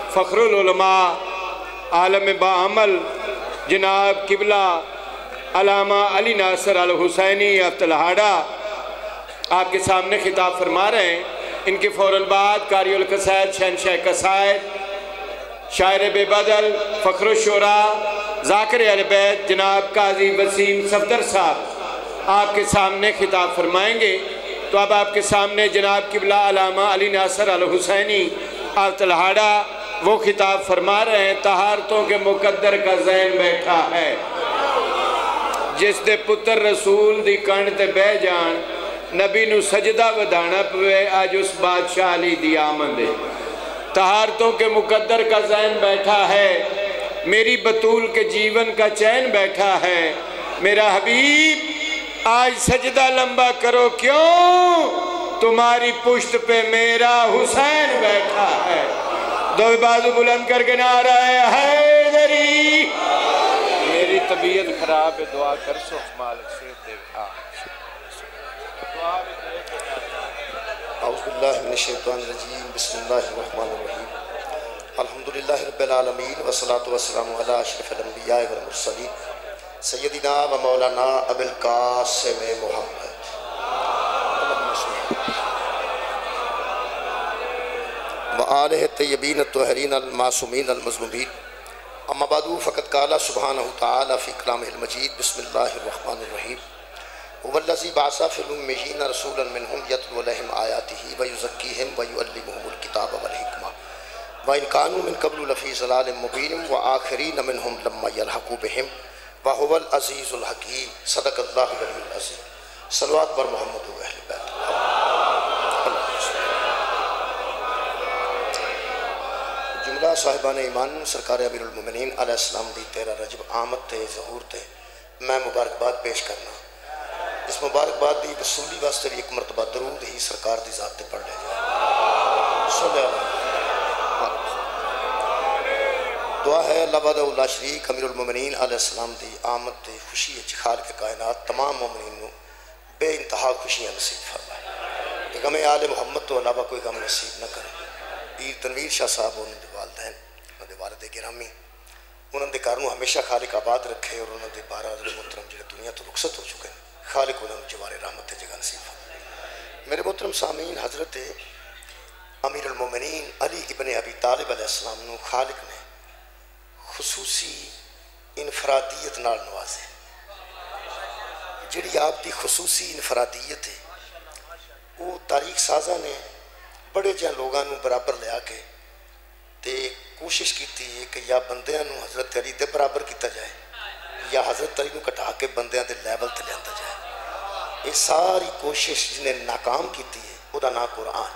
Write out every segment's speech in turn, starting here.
فخر العلماء عالم باعمل جناب قبلہ علامہ علی ناصر الحسینی تلہاڑا آپ کے سامنے خطاب فرما رہے ہیں۔ ان کے فوراً بعد قاری القصائد شہنشاہ قصائد شاعر بے بدل فخر الشعراء ذاکر اہل بیت جناب قاضی وسیم صفدر صاحب آپ کے سامنے خطاب فرمائیں گے۔ تو اب آپ کے سامنے جناب قبلہ علامہ علی ناصر الحسینی تلہاڑا وہ خطاب فرما رہے ہیں۔ طہارتوں کے مقدر کا ذہن بیٹھا ہے، جس دے پتر رسول دی کنڈ تے بہ جان، نبی نو سجدہ ودانا پوے، آج اس بادشاہ علی دی آمد ہے۔ طہارتوں کے مقدر کا ذہن بیٹھا ہے، میری بطول کے جیون کا چین بیٹھا ہے۔ میرا حبیب آج سجدہ لمبا کرو، کیوں؟ تمہاری پشت پہ میرا حسین بیٹھا ہے۔ دو بازو بلند کر کے نعرہ حیدری۔ میری طبیعت خراب ہے، دعا کر سو مالک سے دے۔ اعوذ باللہ من الشیطان الرجیم، بسم اللہ الرحمن الرحیم۔ الحمدللہ رب العالمین والصلاة والسلام علی اشرف الانبیاء والمرسلین سیدنا و مولانا ابی القاسم محمد وآلہ الطیبین الطاہرین المعصومین المظلومین، اما بعد فقد قال سبحانہ تعالی فی کلامہ المجید، بسم اللہ الرحمن الرحیم۔ هو الذی بعث فی الأمیین رسولا منہم یتلو علیہم آیاتہ ویزکیہم ویعلمہم الکتاب والحکمہ وإن كانوا من قبل لفی ضلال مبین وآخرین منہم لما یلحقوا بہم وهو العزیز الحکیم۔ صدق اللہ العلی العظیم۔ صلوات بر محمد و اہل بیت۔ جملہ صاحبان ایمان سرکار امیر المومنین علیہ السلام دی 13 رجب آمد تے ظہور تے میں مبارکباد پیش کرنا۔ اس مبارکباد دی وصولی واسطے بھی ایک مرتبہ درود ہی سرکار دی ذات تے پڑھ لے جائے۔ صلی اللہ دعا ہے اللہ وحدہ لا شریک امیر المومنین علیہ السلام دی آمد تے خوشی اچ خالق کائنات تمام مومنین نو بے انتہا خوشیاں نصیب فرمائے، کہ غم آل محمد تو علاوہ کوئی غم نصیب نہ کرے۔ پیر تنویر شاہ صاحب انہوں دے والدین، انہوں دے والد گرامی، انہوں دے کارنوں ہمیشہ خالق آباد رکھے، اور انہوں دے 12 عزیز محترم جنہیں دنیا تو رخصت ہو چکے ہیں، خالق انہوں جوار رحمت جگہ نصیب فرمائے۔ میرے محترم سامعین، حضرت امیر المومنین علی ابن ابی طالب علیہ السلام نو خالق نے خصوصی انفرادیت نال نوازے۔ جڑی آپ دی خصوصی انفرادیت ہے وہ تاریخ سازہ نے بڑے جہاں لوگاں نو برابر لیا کے تے کوشش کیتی ہے کہ یا بندیاں نو حضرت علی دے برابر کیتا جائے یا حضرت علی نو کٹا کے بندیاں دے لیول تے لیندا جائے۔ یہ ساری کوشش جنہیں ناکام کیتی ہے وہ دا نا قرآن۔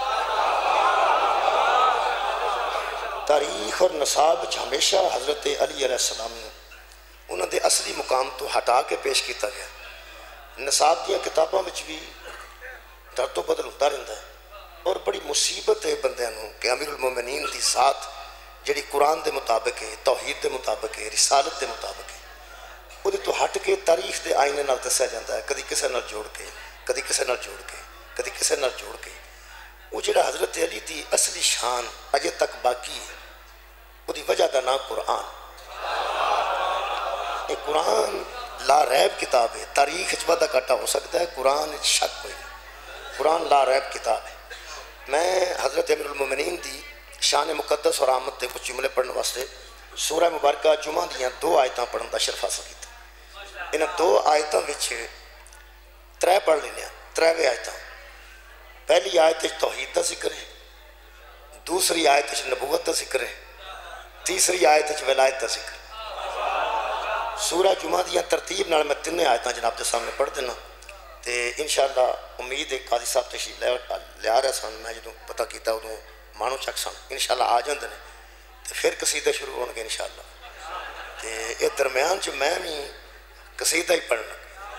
تاریخ اور نصاب ہمیشہ حضرت علی علیہ السلام نے انہوں نے اصلی مقام تو ہٹا کے پیش کیتا گیا۔ نصاب دیا کتابوں میں بھی درد و بدل ہوتا رہتا ہے، اور بڑی مصیبت ہے بندیاں نو کہ امیر المومنین دی ذات جڑی قرآن دے مطابق ہے، توحید دے مطابق ہے، رسالت دے مطابق ہے، وہ تو ہٹ کے تاریخ دے آئینے نال دسیا جاتا ہے، کدی کسے نال جوڑ کے، کدی کسے نال جوڑ کے، کدی کسے نال جوڑ کے۔ وہ جڑا حضرت علی دی اصلی شان اجے تک باقی ہے، وہ دی وجہ دا نا قرآن۔ یہ قرآن لا ریب کتاب ہے، تاریخ وعدہ کاٹا ہو سکتا ہے، قرآن شک کوئی نہیں، قرآن لا ریب کتاب ہے۔ میں حضرت امیر المومنین دی شان مقدس اور آمد تے کچھ جملے پڑھنے واسطے سورہ مبارکہ جمعہ دیاں 2 آیتاں پڑھن دا شرف حاصل کیتا۔ انہاں 2 آیتاں وچ 3 پڑھ لینے ہیں، 3 آیتاں۔ پہلی آیت توحید دا ذکر ہے، دوسری آیت نبوت دا ذکر ہے، تیسری آیت ولایت دا ذکر۔ سورہ جمعہ دیاں ترتیب نال میں 3 آیتاں جناب دے سامنے پڑھ دینا، تے انشاءاللہ امید ہے قاضی صاحب تشریف لیا رہے سن، میں جدوں پتہ کیتا ادوں مانو چک سن، انشاءاللہ آ جاندے نے تے پھر قصیدے شروع ہون گے انشاءاللہ۔ تے یہ درمیان جو میں بھی قصیدہ ہی پڑھنا،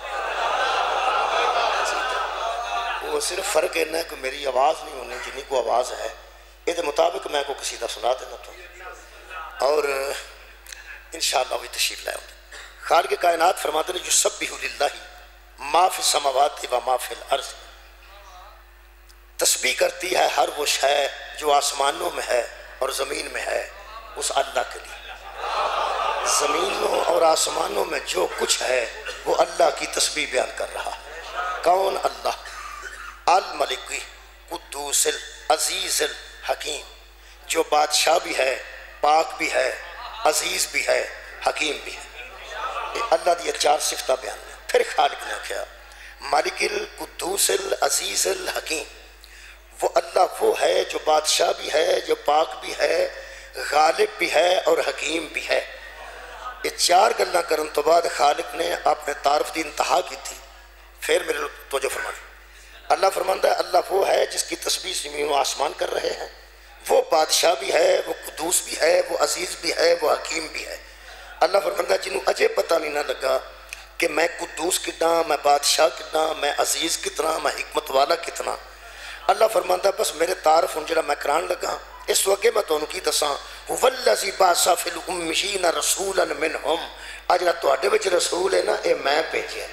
وہ صرف فرق اتنا ہے کہ میری آواز نہیں ہونی جنہیں کو آواز ہے، یہ دے مطابق میں کو قصیدہ سنا دینا تو، اور انشاءاللہ وہی تشریف لائے ہوتے۔ خالق کائنات فرماتے ہیں یسبح للہ ما فی السماوات و ما فی الارض، تسبیح کرتی ہے ہر وہ شے جو آسمانوں میں ہے اور زمین میں ہے اس اللہ کے لیے۔ زمینوں اور آسمانوں میں جو کچھ ہے وہ اللہ کی تسبیح بیان کر رہا ہے۔ کون؟ اللہ الملک قدوس العزیز الحکیم، جو بادشاہ بھی ہے، پاک بھی ہے، عزیز بھی ہے، حکیم بھی ہے۔ اللہ دی 4 صفتہ بیان ہے۔ پھر خالق نے کیا؟ مالک القدوس العزیز الحکیم، وہ اللہ وہ ہے جو بادشاہ بھی ہے، جو پاک بھی ہے، غالب بھی ہے اور حکیم بھی ہے۔ یہ 4 گلہ کرن تو بعد خالق نے اپنے تعارف دی انتہا کی تھی۔ پھر میرے توجہ فرمائیں، اللہ فرماندہ ہے اللہ وہ ہے جس کی تسبیح زمین و آسمان کر رہے ہیں، وہ بادشاہ بھی ہے، وہ قدوس بھی ہے، وہ عزیز بھی ہے، وہ حکیم بھی ہے۔ اللہ فرماندہ ہے جنہوں اجے پتہ نہیں نہ لگا کہ میں قدوس کتنا، میں بادشاہ کتنا، میں عزیز کتنا، میں حکمت والا کتنا، اللہ فرماندہ بس میرے تعارف ہوں جڑا میں کران لگا اس وقت میں تو ان کی دساں وَالَّذِي بَعَثَ فِي الْأُمِّيِّينَ رَسُولًا مِّنْهُمْ، اجلا تواڈے وچ رسول ہے نا، اے میں بھیجیا۔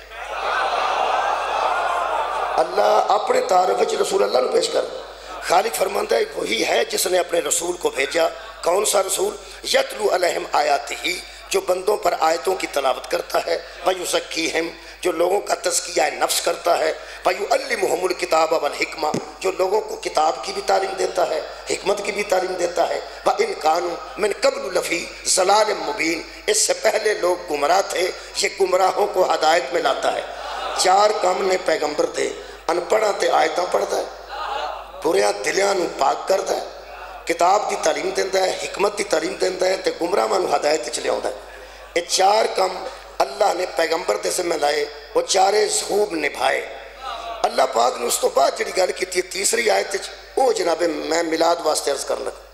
اللہ اپنے تعارف وچ رسول اللہ نو پیش کر۔ خالق فرماندہ ہے وہی ہے جس نے اپنے رسول کو بھیجا۔ کون سا رسول؟ یتلو علیہم آیاتہ، جو بندوں پر آیتوں کی تلاوت کرتا ہے، ویزکیہم، جو لوگوں کا تزکیہ نفس کرتا ہے، ویعلمہم الکتاب والحکمہ، جو لوگوں کو کتاب کی بھی تعلیم دیتا ہے، حکمت کی بھی تعلیم دیتا ہے، وَإِن كَانُوا مِن قَبْلُ لَفِي ضَلَالٍ مُبِينٍ، اس سے پہلے لوگ گمراہ تھے، یہ گمراہوں کو ہدایت میں لاتا ہے۔ 4 کام نے پیغمبر دے، ان پڑھاں تے آیتاں پڑھتا ہے، بریاں دلیاں نو پاک کرتا ہے، کتاب دی تعلیم دیتا ہے، حکمت دی تعلیم دیتا ہے تے گمراہاں نو ہدایت چلے آوندا ہے۔ یہ 4 کام اللہ نے پیغمبر دے ذمہ لائے، وہ 4 خوب نبھائے۔ اللہ پاک نے اس تو بعد جڑی گل کیتی ہے 3 آیت وچ، او جناب میں میلاد واسطے عرض کرن لگا۔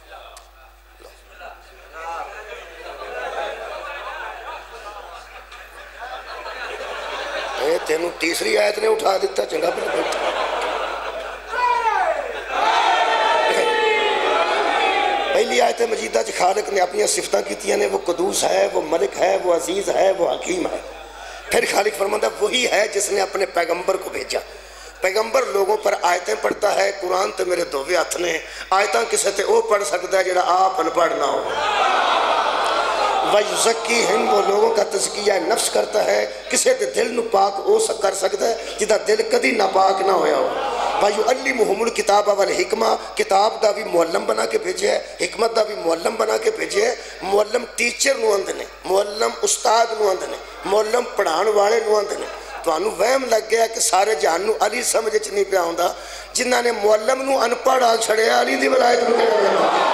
اے تینوں 3 آیت نے اٹھا دیتا، چنگا پھر پہلی آیت مجیدہ چ خالق نے اپنی صفتاں کیتیاں نے، وہ قدوس ہے، وہ ملک ہے، وہ عزیز ہے، وہ حکیم ہے۔ پھر خالق فرماتا ہے وہی ہے جس نے اپنے پیغمبر کو بھیجا۔ پیغمبر لوگوں پر آیتیں پڑھتا ہے، قرآن تے میرے دووے ہاتھ نے، آیتاں کسے تے او پڑھ سکتا ہے جڑا آپ ان پڑھ نہ ہو۔ وَيُزَكِّيهِمْ، وہ لوگوں کا تزکیہ نفس کرتا ہے، کسے تے دل نو پاک او کر سکتا ہے جدا دل کدی ناپاک نہ ہویا ہو۔ وَيُعَلِّمُهُمُ الْكِتَابَ وَالْحِکْمَةَ، کتاب دا بھی معلم بنا کے بھیجے ہے، حکمت دا بھی معلم بنا کے بھیجے ہے۔ معلم ٹیچر نو اندھ نے، معلم استاد نو اندھ نے، معلم پڑھان والے نو اندھ نے۔ تو انہوں وہم لگ گیا کہ سارے جہان نو علی سمجھ نہیں پیا ہوندا، جنہاں نے معلم نو ان پڑھ آ چھڑے علی دی ولایت نو کہنا ہے۔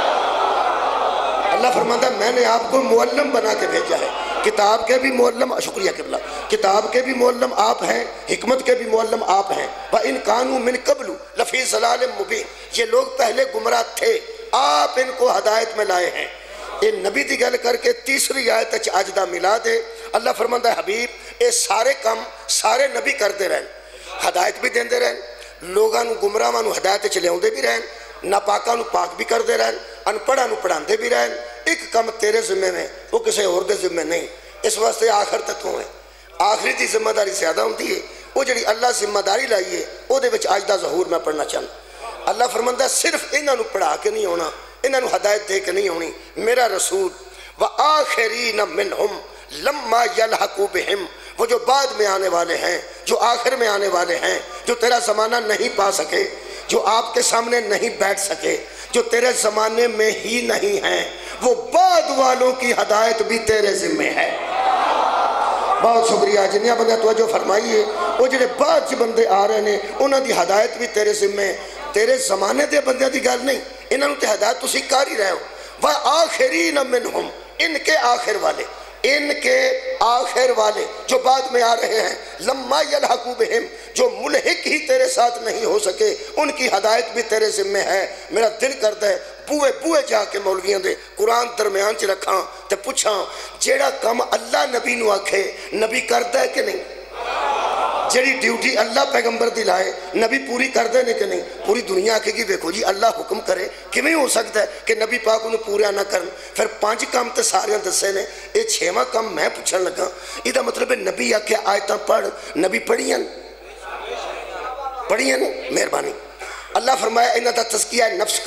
اللہ فرماتا ہے میں نے آپ کو معلم بنا کے بھیجا ہے، کتاب کے بھی معلم، شکریہ قبلہ، کتاب کے بھی معلم آپ ہیں، حکمت کے بھی معلم آپ ہیں۔ وَإِن كَانُوا مِن قَبْلُ لَفِي ضَلَالٍ مُبِينٍ، یہ لوگ پہلے گمراہ تھے، آپ ان کو ہدایت میں لائے ہیں۔ یہ نبی دی گل کر کے 3 آیت اچ اجدہ ملا دے۔ اللہ فرماتا ہے حبیب اے سارے کام سارے نبی کرتے رہن، ہدایت بھی دیندے رہن، لوگاں نو گمراہاں نو ہدایت چ لیاوندے بھی رہن، ناپاکاں نو پاک بھی کردے رہن، ان پڑھاں نو پڑھاندے بھی رہن۔ ایک کم تیرے ذمہ میں، وہ کسے اور دے ذمہ نہیں، اس واسطے آخر تک تو ہیں، آخری دی ذمہ داری زیادہ ہوتی ہے۔ وہ جڑی اللہ ذمہ داری لائیے وہ دے وچ آج دا ظہور میں پڑھنا چاہتا۔ اللہ فرماتا ہے صرف انہاں نو پڑھا کے نہیں ہونا، انہاں نو ہدایت دے کے نہیں ہونی۔ میرا رسول وآخرین منہم لما یلحقوا بہم، وہ جو بعد میں آنے والے ہیں، جو آخر میں آنے والے ہیں، جو تیرا زمانہ نہیں پا سکے، جو آپ کے سامنے نہیں بیٹھ سکے، جو تیرے زمانے میں ہی نہیں ہیں، وہ بعد والوں کی ہدایت بھی تیرے ذمہ ہے۔ بہت شکریہ جنیا بندہ توجہ فرمائیے، وہ جڑے بعد بندے آ رہے ہیں انہاں دی ہدایت بھی تیرے ذمہ ہے، تیرے زمانے دے بندے دی گل نہیں، انہاں تے ہدایت تسی کر ہی رہے ہو۔ وآخرین منہم، ان کے آخر والے، ان کے آخر والے جو بعد میں آ رہے ہیں، لما یلحقوا بہم، جو ملحق ہی تیرے ساتھ نہیں ہو سکے، ان کی ہدایت بھی تیرے ذمہ ہے۔ میرا دل کرتا ہے بوئے بوئے جا کے مولویاں دے قرآن درمیان چ رکھاں تے پوچھاں جیڑا کم اللہ نبی نو آکھے نبی کردا ہے کہ نہیں؟ جیڑی ڈیوٹی اللہ پیغمبر دی لائے نبی پوری کردے نے کہ نہیں؟ پوری دنیا آکھے گی دیکھو جی اللہ حکم کرے، کیویں ہو سکتا ہے کہ نبی پاک انہوں پورا نہ کرن؟ پھر 5 کام تے ساریاں دسے نے، یہ 6واں کام میں پوچھن لگا، یہ مطلب ہے نبی آکھے آیتاں پڑھ، نبی پڑھیاں پڑھیاں نہیں؟ مہربانی۔ اللہ فرمایا انہاں دا تزکیہ نفس کر،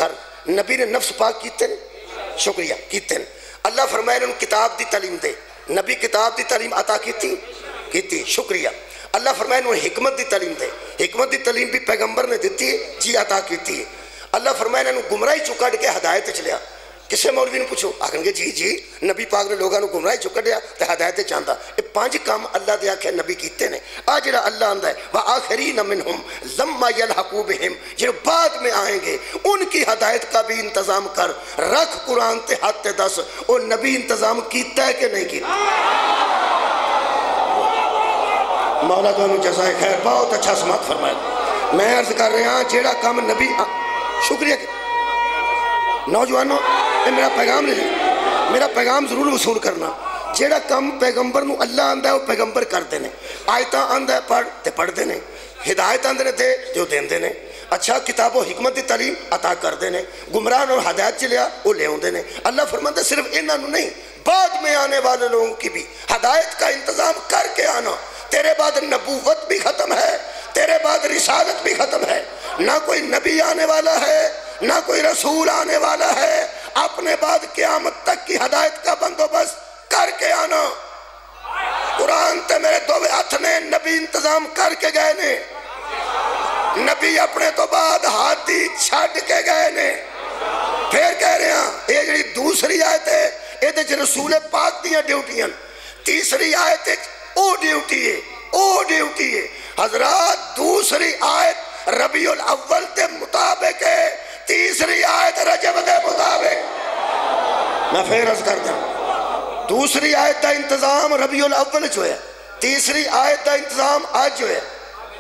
نبی نے نفس پاک کیتے ہیں شکریہ کیتے ہیں اللہ فرمائے انہوں کتاب دی تعلیم دے نبی کتاب دی تعلیم عطا کیتی شکریہ اللہ فرمائے انہوں حکمت دی تعلیم دے حکمت دی تعلیم بھی پیغمبر نے دیتی ہے جی عطا کیتی ہے اللہ فرمائے انہوں گمراہی چکڑ کے ہدایت چلیا کسے مولوی نے پوچھو آکھیں گے جی نبی پاک نے لوگوں گمراہی چکڑیا تو ہدایت چاہتا یہ 5 کام اللہ دے آکھے نبی کیتے نے آج جڑا اللہ آندہ ہے وَآخَرِينَ مِنْهُمْ لَمَّا يَلْحَقُوا بِهِمْ جو بعد میں آئیں گے ان کی ہدایت کا بھی انتظام کر رکھ قرآن تے ہاتھ تے دس وہ نبی انتظام کیتا ہے کہ نہیں کیتا مولا تو انہوں جزائے خیر بہت اچھا سماعت فرمائے میں عرض کر رہے ہیں جیڑا کام نبی شکریہ نوجوانوں میرا پیغام لے میرا پیغام ضرور وصول کرنا جیڑا کام پیغمبر نو اللہ آندہ ہے وہ پیغمبر کر دینے آیتاں آندہ ہے پڑھ تے پڑھ دینے ہدایت آندہ دے جو دین دینے اچھا کتاب و حکمت دی تعلیم عطا کر دینے گمراہ اور ہدایت چلیا وہ لے ہوں دینے اللہ فرماتا ہے صرف انہوں نہیں بعد میں آنے والے لوگوں کی بھی ہدایت کا انتظام کر کے آنا تیرے بعد نبوت بھی ختم ہے تیرے بعد رسالت بھی ختم ہے نہ کوئی نبی آنے والا ہے نہ کوئی رسول آنے والا ہے اپنے بعد قیامت تک کی ہدایت کا بندوبست کر کے آنا قرآن تے میرے دو ہاتھ نے نبی انتظام کر کے گئے نے نبی اپنے تو بعد ہاتھی چھڑ کے گئے نے پھر کہہ رہے ہیں یہ جڑی دوسری آیت ہے یہ دے رسول پاک دیاں ڈیوٹیاں تیسری آیت ہے او ڈیوٹی ہے حضرات دوسری آیت ربیع الاول تے مطابق ہے تیسری آیت رجب دے مطابق میں پھر عرض کر دوں دوسری آیت دا انتظام ربیع الاول جو ہے تیسری آیت دا انتظام آج جو ہے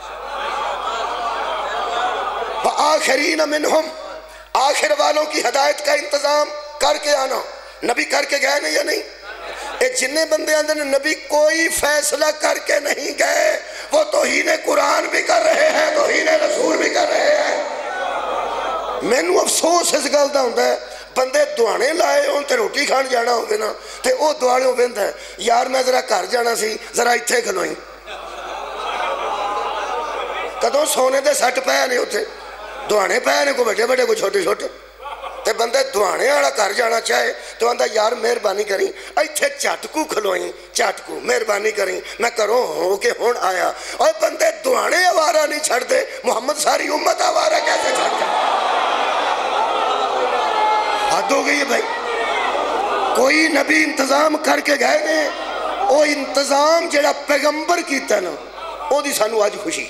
وآخرین منہم آخر والوں کی ہدایت کا انتظام کر کے آنا نبی کر کے گئے نہیں یا نہیں جنہیں بندے اندر نبی کوئی فیصلہ کر کے نہیں گئے وہ توہین قرآن بھی کر رہے ہیں توہین رسول بھی کر رہے ہیں میں نو افسوس اس گل دا ہوندا ہے بندے دعانے لائے ہوں تے روٹی کھان جانا ہوگے نا تے او دعانے ہو بند ہے یار میں ذرا گھر جانا سی ذرا اتھے کھلوئیں کدوں سونے دے سٹ پہ نہیں ہوتے دعانے پہ نہیں کو بڑے بڑے کو چھوٹے چھوٹے تے بندے دعانے آڑا کر جانا چاہے تو آندہ یار مہربانی کریں ایتھے چاٹکو کھلوئیں چاٹکو مہربانی کریں میں کروں ہوں کہ ہون آیا اور بندے دعانے آوارہ نہیں چھڑ دے محمد ساری امت آوارہ کیسے چھڑ دے حد ہو گئی ہے بھائی کوئی نبی انتظام کر کے گئے نے وہ انتظام جڑا پیغمبر کیتا ہے نا وہ دی سانو آج خوشی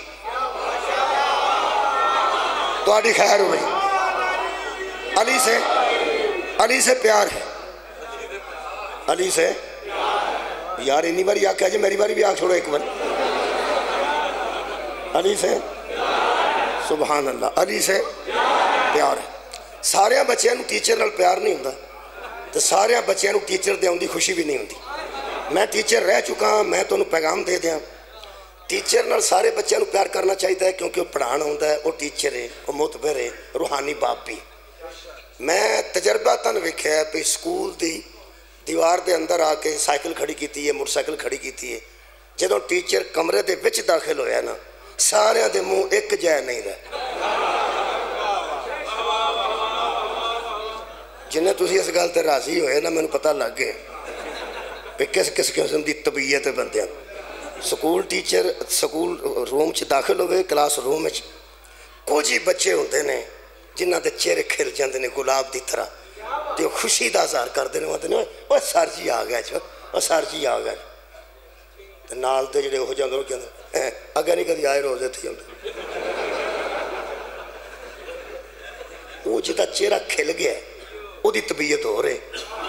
تو آڈی خیر ہو بھائی علی سے پیار ہے علی سے یار انی باری آکھا جی میری باری بھی آکھ چھوڑو ایک بار علی سے سبحان اللہ علی سے پیار ہے سارے بچے نو ٹیچر نال پیار نہیں ہوندہ تو سارے بچے نو ٹیچر دے ہوندی خوشی بھی نہیں ہوندی میں ٹیچر رہ چکا ہوں میں تو انہوں پیغام دے دیا ٹیچر نال سارے بچے نو پیار کرنا چاہیے ہے کیونکہ وہ پڑھان ہوندہ ہے وہ ٹیچر ہے وہ معتبر ہے روحانی باپ بھی میں تجربہ تن وکھیا ہے پہ سکول دی دیوار دے اندر آ کے سائیکل کھڑی کیتی ہے موٹر سائیکل کھڑی کیتی ہے جدوں ٹیچر کمرے دے وچ داخل ہویا نا سارے دے منہ ایک جائے نہیں رہے جنہیں تسی اس گل تے راضی ہوئے نا میں نے پتہ لگ گئے پہ کس قسم دی طبیعت بندے سکول ٹیچر سکول روم چ داخل ہوئے کلاس روم چ کچھ ہی بچے ہوندے نے جنہ دے چہرے کھل جاندے نے گلاب دی طرح تے خوشی دا اظہار کردے نے وہ تے او سر جی آ گیا او سر جی آ گیا تے نال تے جڑے ہو جاندے کہندے اگے نہیں کدی آئے روزے تھی ہوندے وہ جدا چہرہ کھل گیا او دی طبیعت ہو رہے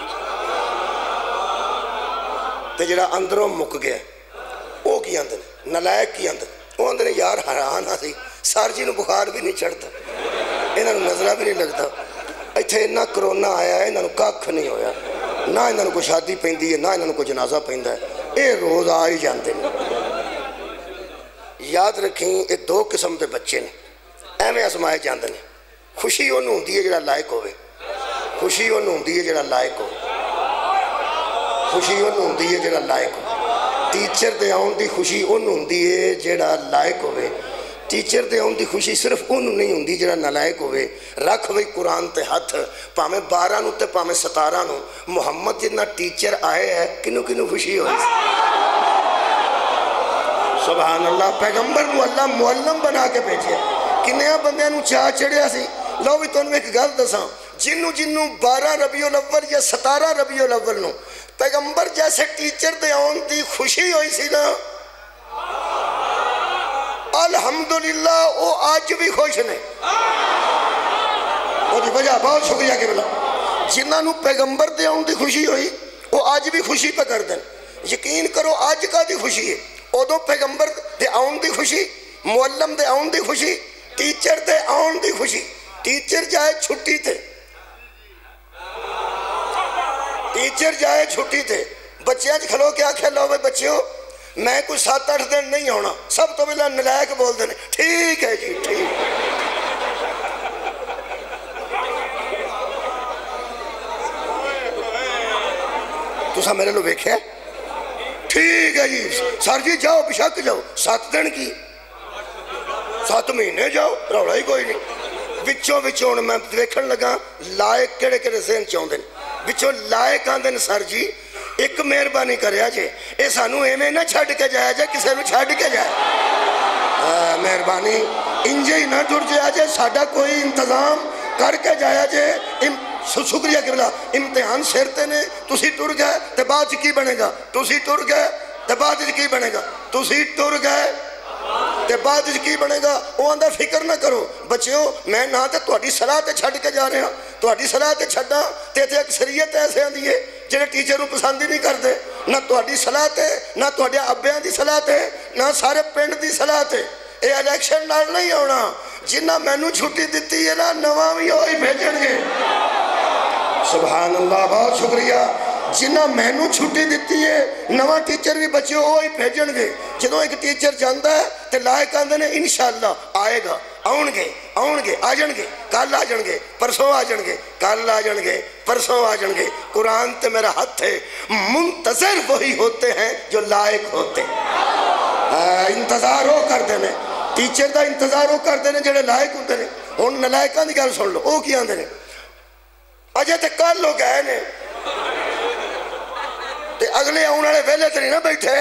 تے جڑا اندروں مک گیا وہ کی آندے نلائق کی آندے وہ آندے یار حیران ہاں سی سر جی نو بخار بھی نہیں چڑھتا انہوں نظرہ بھی نہیں لگتا ایتھے نہ کرونا آیا ہے انہوں کاکھ نہیں ہویا نہ انہوں کو شادی پہندی ہے نہ انہوں کو جنازہ پہندہ ہے اے روز آئی جانتے ہیں یاد رکھیں یہ 2 قسم دے بچے نے ایویں اسمائے جاندے نے خوشی انہوں ہوندی ہے جڑا لائق ہوئے خوشی انہوں ہوندی ہے جڑا لائق ہوئے خوشی انہوں ہوندی ہے جڑا لائق ہوئے ٹیچر دے آن دی خوشی انہوں ہوندی ہے جڑا لائق ہوئے ٹیچر دے آن دی خوشی صرف انہوں نہیں ہوندی جڑا نالائق ہوئے رکھ وہی قرآن تے ہاتھ پامیں 12 نو تے پامیں 17 نو محمد جتنا ٹیچر آئے ہے کنو کنو خوشی ہوئی سبحان اللہ پیغمبر نو اللہ معلم بنا کے بھیجے کنیا بندے نو چاہ چڑھیا سی لو بھی تو ایک گل دساں جنوں 12 ربیع الاول یا 17 ربیع الاول نو پیغمبر جیسے ٹیچر دے آن دی خوشی ہوئی سی نا الحمدللہ وہ آج بھی خوش نے وہ دی وجہ بہت شکریہ کہ بلا جنہاں نو پیغمبر دے آن دی خوشی ہوئی وہ آج بھی خوشی پہ کر دیں یقین کرو آج کا دی خوشی ہے ادو پیغمبر دے آن دی خوشی معلم دے آن دی خوشی ٹیچر دے آن دی خوشی ٹیچر جائے چھٹی تھے ٹیچر جائے چھٹی تھے بچیاں کھلو کیا کھیلو بھائی بچیوں میں کوئی 7-8 دن نہیں ہونا سب تو بلا نلائق بول دینے ٹھیک ہے جی ٹھیک تو سا میرے لو بیکھے ٹھیک ہے جی سر جی جاؤ بشک جاؤ 7 دن کی 7 مہینے جاؤ روڑا ہی کوئی نہیں وچوں میں دیکھن لگا لائق کڑے کڑے ذہن چاہوں دن وچوں لائق آن دن سر جی ایک مہربانی کریا جے اے سانو ایمیں نہ چھڑ کے جایا جے کسے نو چھڑ کے جایا مہربانی انجے ہی نہ ٹر جایا جے ساڑھا کوئی انتظام کر کے جایا جے شکریہ کہ بلا امتحان سیرتے نے تُسی ٹر گئے تے بعد کی بنے گا تُسی ٹر گئے تے بعد کی بنے گا تُسی ٹر گئے تے بعد کی بنے گا وہ اندھا فکر نہ کرو بچیوں میں نہ تے توڑی صلاح تے چھڑ کے جا رہے ہیں توڑی صلاح تے چھڑا تے اکثریت ایسے آن دیئے جنہیں ٹیچروں پسندی نہیں کر دے نہ توڑی صلاح تے نہ توڑی ابیاں دی صلاح تے نہ سارے پینڈ دی صلاح تے اے الیکشن نال نہیں ہونا جنہ میں نو چھٹی دیتی ہے نا نواں بھی ہوئی بھیجن گے سبحان اللہ بہت شکریہ جنہ میں نو چھٹی دیتی ہے نواں ٹیچر بھی بچے ہوئی بھیجن گے جنہوں ایک ٹیچر جاندہ ہے تے لائق آندے نے انشاءاللہ آئے گا آؤن گے آجن گے کل آجن گے پرسوں آجن گے کل آجن گے پرسوں آجن گے قرآن تے میرا ہاتھ ہے منتظر وہی ہوتے ہیں جو لائق ہوتے ہیں انتظار ہو کر دینے ٹیچر دا انتظار ہو کر دینے جڑے لائق ہوتے ہیں ان نلائقان دی گل سن لو او کی آندے نے اجے تے کل لوگ گئے نے تے اگلے آن والے ویلے تے نہیں نہ بیٹھے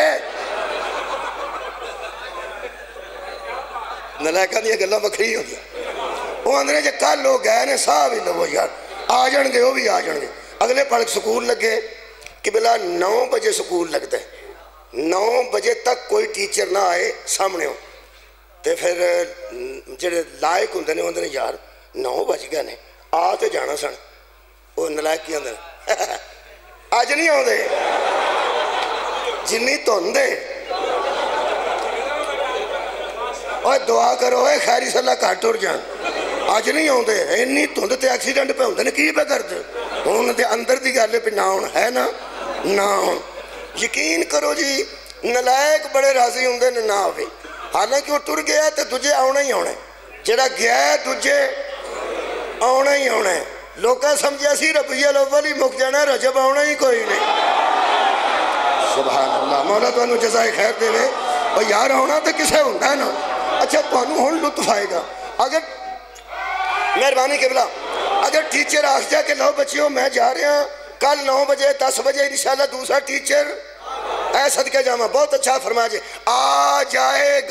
نلائقان دی گلاں بکھری ہو گیا وہ آندے نے جے کل لوگ گئے نے صاحب ہی لو یار آ جان گے وہ بھی آ جان گے اگلے پڑھ سکول لگے کہ بلا 9 بجے سکول لگ دے 9 بجے تک کوئی ٹیچر نہ آئے سامنے ہو تے پھر جڑے لائق ہوندے نے یار 9 بج گئے نے آ تے جانا سن وہ نلائق کی اندر آج نہیں آؤں دے جنی توندے اور دعا کرو اے خیری صلی اللہ کھاٹ اور جان آج نہیں آؤں دے انہی توندے تے ایکسیڈنٹ پہ ہوندے نے کی پہ کر دے انہوں نے اندر دی گالے پہ نہ ہون ہے نا نہ ہون یقین کرو جی نلائق بڑے راضی ہوندے نے نہ ہوئے حالانکہ وہ ٹر گیا تے تجھے آونا ہی آونا ہے جڑا گیا ہے تجھے آونا ہی آونا ہے لوکاں سمجھا سی ربیع الاول ہی مک جانا رجب آونا ہی کوئی نہیں سبحان اللہ مولا تو انہوں جزائے خیر دے لے اور یار آونا تے کسے ہوندہ ہے نا اچھا تو انہوں ہون لطف آئے گا اگر مہربانی کے بلا اگر ٹیچر آخ جا کہ لو بچیوں میں جا رہے ہیں کل 9 بجے 10 بجے انشاءاللہ دوسرا ٹیچر اے صدقہ جامعہ بہت اچھا فرما جائے آ جائے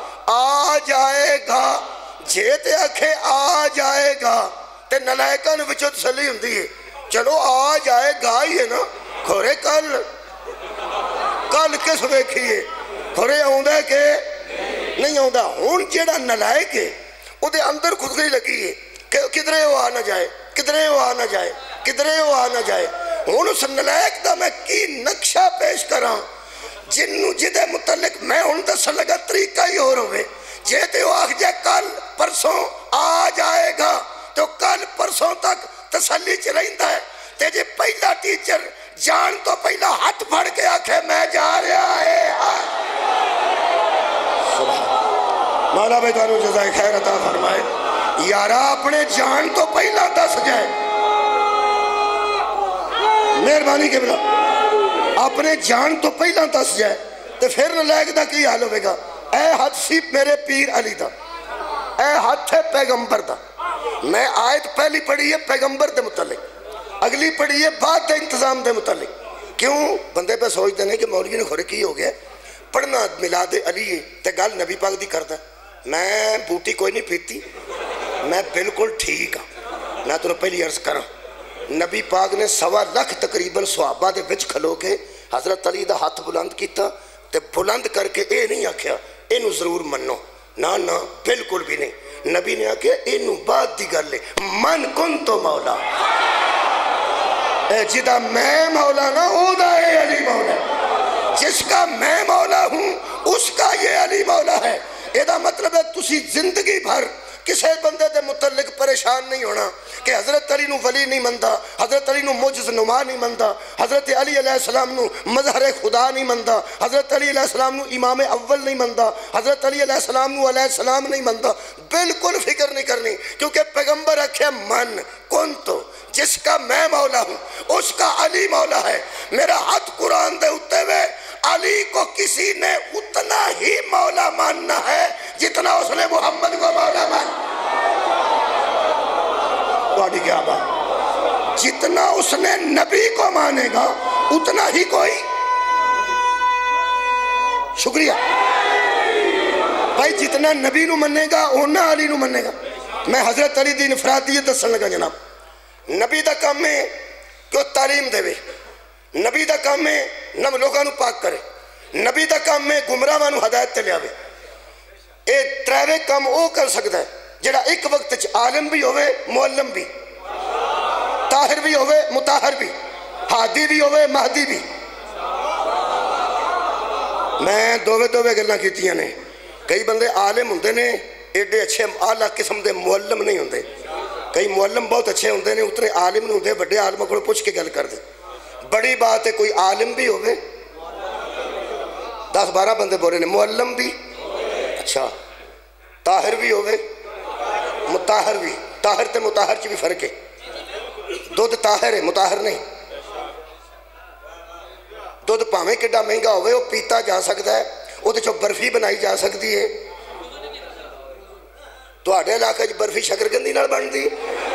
گا جیتے آکھے آ جائے گا تے نلائقہ نے بچوں تسلی ہوندی ہے چلو آ جائے گا ہی ہے نا کھورے کل کس ویکھیے کھورے آؤندہ ہے کہ نہیں آؤندہ ہون جیڑا نلائق ہے وہ دے اندر خودگری لگی ہے کہ کدرے وہ آ نہ جائے کدرے وہ آ نہ جائے کدرے وہ آ نہ جائے ہون اس نلائق دا میں کی نقشہ پیش کراں جنہوں جدے متعلق میں ہون دس لگا طریقہ ہی ہو رہے جیتے وہ آخ جائے کل پرسوں آ جائے گا تو کل پرسوں تک تسلی چلائندہ ہے تے جے پہلا ٹیچر جان تو پہلا ہاتھ پھڑ کے آکھے میں جا رہا ہے مولا بے دارو جزائے خیر عطا فرمائے یارا اپنے جان تو پہلا دس جائے مہربانی کے بلا اپنے جان تو پہلا دس جائے تو پھر نلائق دا کی حال ہوئے گا اے حد سی میرے پیر علی دا اے ہاتھ ہے پیغمبر دا. میں آیت پہلی پڑھی ہے پیغمبر دے متعلق, اگلی پڑھی ہے بعد دے انتظام دے متعلق. کیوں بندے پہ سوچتے ہیں کہ مولوی نے خورے کی ہو گیا, پڑھنا میلاد علی ہے تے گل نبی پاک دی کردا. میں بوٹی کوئی نہیں پیتی, میں بالکل ٹھیک ہاں. میں تمہیں پہلی عرض کراں, نبی پاک نے 1.25 لاکھ تقریباً صحابہ دے وچ کھلو کے حضرت علی دا ہاتھ بلند کیتا تے بلند کر کے اے نہیں آکھیا اینو ضرور منو, نا نا بالکل بھی نہیں. نبی نے آکھیا اینو بعد دی گل ہے, من کن تو مولا, اے جدا میں مولا نا او دا اے علی مولا, جس کا میں مولا ہوں اس کا یہ علی مولا ہے. یہ دا مطلب ہے تسی زندگی بھر کسے بندے دے متعلق پریشان نہیں ہونا کہ حضرت علی نو ولی نہیں مندا, حضرت علی نو معجز نما نہیں مندا, حضرت علی علیہ السلام نو مظہر خدا نہیں مندا, حضرت علی علیہ السلام نو امام اول نہیں مندا, حضرت علی علیہ السلام نو علیہ السلام نہیں مندا. بالکل فکر نہیں کرنی, کیونکہ پیغمبر رکھے من کن تو, جس کا میں مولا ہوں اس کا علی مولا ہے. میرا ہاتھ قرآن دے اتے ہوئے علی کو کسی نے اتنا ہی مولا ماننا ہے جتنا اس نے محمد کو مولا ماننا. تو کیا بات, جتنا اس نے نبی کو مانے گا اتنا ہی کوئی. شکریہ بھائی, جتنا نبی نو منے گا اونا علی نو منے گا. میں حضرت علی دی انفرادیت دسن لگا جناب. نبی دا کام ہے کہ وہ تعلیم دے وے, نبی دا کام ہے نہ لوگاں نو پاک کرے, نبی دا کام ہے گمراہاں نو ہدایت تے لے آوے. اے تریوے کام او کر سکتا ہے جڑا ایک وقت چ عالم بھی ہوئے, معلم بھی, طاہر بھی ہوئے, مطہر بھی, ہادی بھی ہوئے, مہدی بھی. میں دوے گلاں کیتیاں نے. کئی بندے عالم ہوندے نے ایڈے اچھے اعلیٰ قسم دے معلم نہیں ہوندے, کئی معلم بہت اچھے ہوندے نے اتنے عالم نہیں ہوندے. بڑے عالموں کو پوچھ کے گل کر دے. بڑی بات ہے کوئی عالم بھی ہوئے, 10-12 بندے بول رہے ہیں, معلم بھی, اچھا طاہر بھی ہوئے, مطہر بھی. طاہر تے مطہر چ بھی فرق ہے. دودھ طاہر ہے, مطہر نہیں. دودھ پاویں کڈا مہنگا ہوئے وہ پیتا جا سکتا ہے, وہ تو برفی بنائی جا سکتی ہے. تو آڑے علاقہ جو برفی شکرگندی نال بن دی,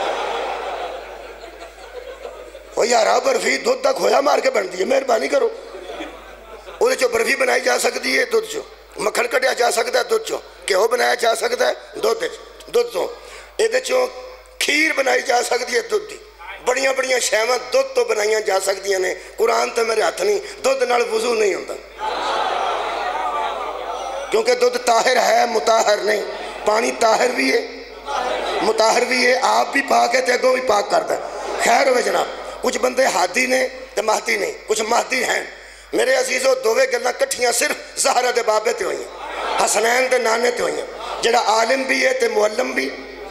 وہ یارا برفی دودھ دا کھویا مار کے بن دی ہے, مہربانی کرو. وہ تو برفی بنائی جا سکتی ہے دودھ چو, مکھن کٹیا جا سکتا ہے دودھ چو, گھیو بنایا جا سکتا ہے دودھ چو, یہ چو کھیر بنائی جا سکتی ہے دودھ دی. بڑیاں بڑیاں شیواں دودھ تو بنائیاں جا سکتی ہیں. قرآن تو میرے ہاتھ نہیں, دودھ نال وضو نہیں ہوتا, کیونکہ دودھ طاہر ہے مطہر نہیں. پانی طاہر بھی ہے مطہر بھی ہے, آپ بھی پاک ہے تے اگوں بھی پاک کرتا ہے. خیر ہوئے جناب, کچھ بندے ہادی نے تے مہدی نہیں, کچھ مہدی ہیں. میرے عزیزو دوے گلاں کٹھیاں صرف زہرہ دے بابے تے ہوئیں, حسنین دے نانے تے ہوئیں. جڑا عالم بھی ہے تے معلم بھی,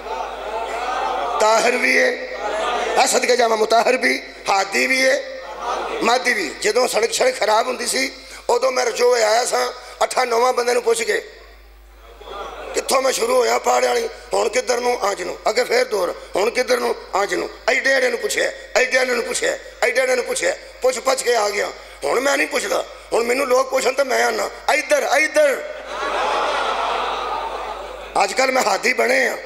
طاہر بھی ہے, اسد کے جامع مطہر بھی, ہادی بھی ہے, مہدی بھی. جدوں سڑک خراب ہوندی سی ادوں میں رجوع آیا سا 8-9 بندے نو پوچھ کے کتھوں میں شروع ہویا پہاڑے والی, ہن کدھر نو آج نو, اگے پھر دور, ہن کدھر نو آج نو. ایڈے ایڈے نو پوچھے, ایڈے ایڈے نو پوچھے, ایڈے ایڈے نو پوچھے, پوچھ کے آ گیا. ہن میں نہیں پوچھدا, ہن مینوں لوگ پوچھن تے میں آنا ادھر ادھر. آج کل میں ہادی بنے ہاں,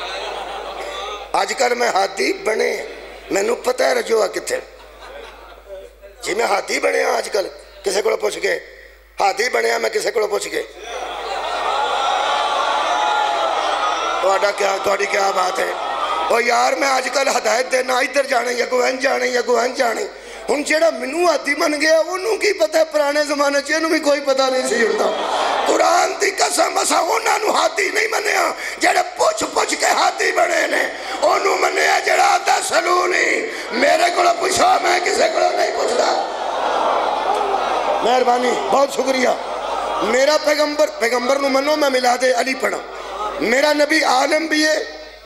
آج کل میں ہادی بنے ہاں, مینوں پتہ ہے رجوع کتھے. جی میں ہادی بنے ہاں, آج کل کسے کو پوچھ کے ہادی بنے ہاں, میں کسے کو پوچھ کے. تھوڑی کیا بات ہے. اور یار میں آج کل ہدایت دینا ادھر جانے یا گوہن جانے یا گوہن جانے. ہن جیڑا منوں ہادی بن گیا انہوں کی پتہ ہے پرانے زمانے چ انہوں بھی کوئی پتہ نہیں سی ہوندا. قرآن دی قسم اساں انہاں نوں ہادی نہیں منیا جڑے پوچھ کے ہادی بنے نے, انہوں منیا جڑا آدھا سلونی. میرے کو پوچھو, میں کسے کو نہیں پوچھدا. مہربانی, بہت شکریہ. میرا پیغمبر نو منو, میں میلاد علی پڑھا. میرا نبی عالم بھی ہے,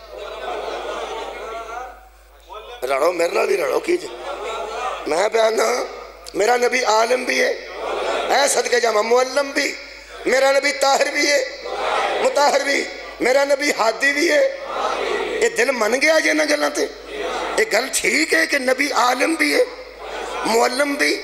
رڑو میرے نال بھی رڑو کیجئے. میں بیانا میرا نبی عالم بھی ہے, اے صدقے جامع معلم بھی. میرا نبی طاہر بھی ہے, مطہر بھی. میرا نبی ہادی بھی ہے. یہ دل من گیا جے نہ گلاں تے. یہ گل ٹھیک ہے کہ نبی عالم بھی ہے, معلم بھی,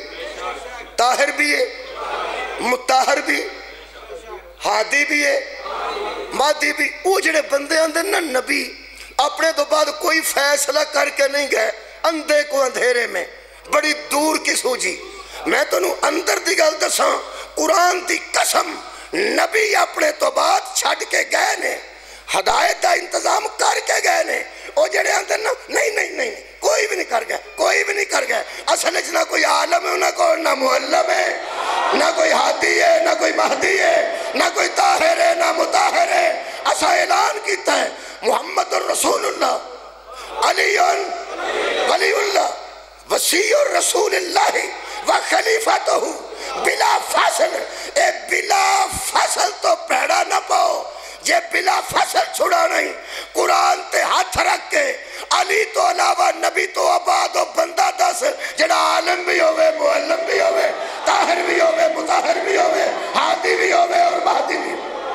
طاہر بھی ہے, مطہر بھی, ہادی بھی ہے, مادی بھی وہ جڑے بندے آندے نا نبی اپنے تو بعد کوئی فیصلہ کر کے نہیں گئے اندھے کو اندھیرے میں بڑی دور کی سوجی میں تو نو اندر دی گل دساں قرآن دی قسم نبی اپنے تو بعد چھڑ کے گئے نے ہدایت دا انتظام کر کے گئے نے وہ جڑے آندے نا نہیں کوئی بھی نہیں کر گئے اصل نہ کوئی عالم ہے نہ معلم ہے نہ کوئی ہادی ہے نہ کوئی مہدی ہے نہ کوئی طاہر ہے نہ مطہر ہے ایسا اعلان کیتا ہے محمد الرسول اللہ علی ولی اللہ وسیع الرسول اللہ و خلیفۃہ بلا فاصل اے بلا فاصل تو پیڑا نہ پاؤ یہ بلا فصل چھڑا نہیں قرآن تے ہاتھ رکھ کے علی تو علاوہ نبی تو آباد و بندہ دس جڑا عالم بھی ہوئے معلم بھی ہوئے طاہر بھی ہوئے مطہر بھی ہوئے ہادی بھی ہوئے اور مہدی بھی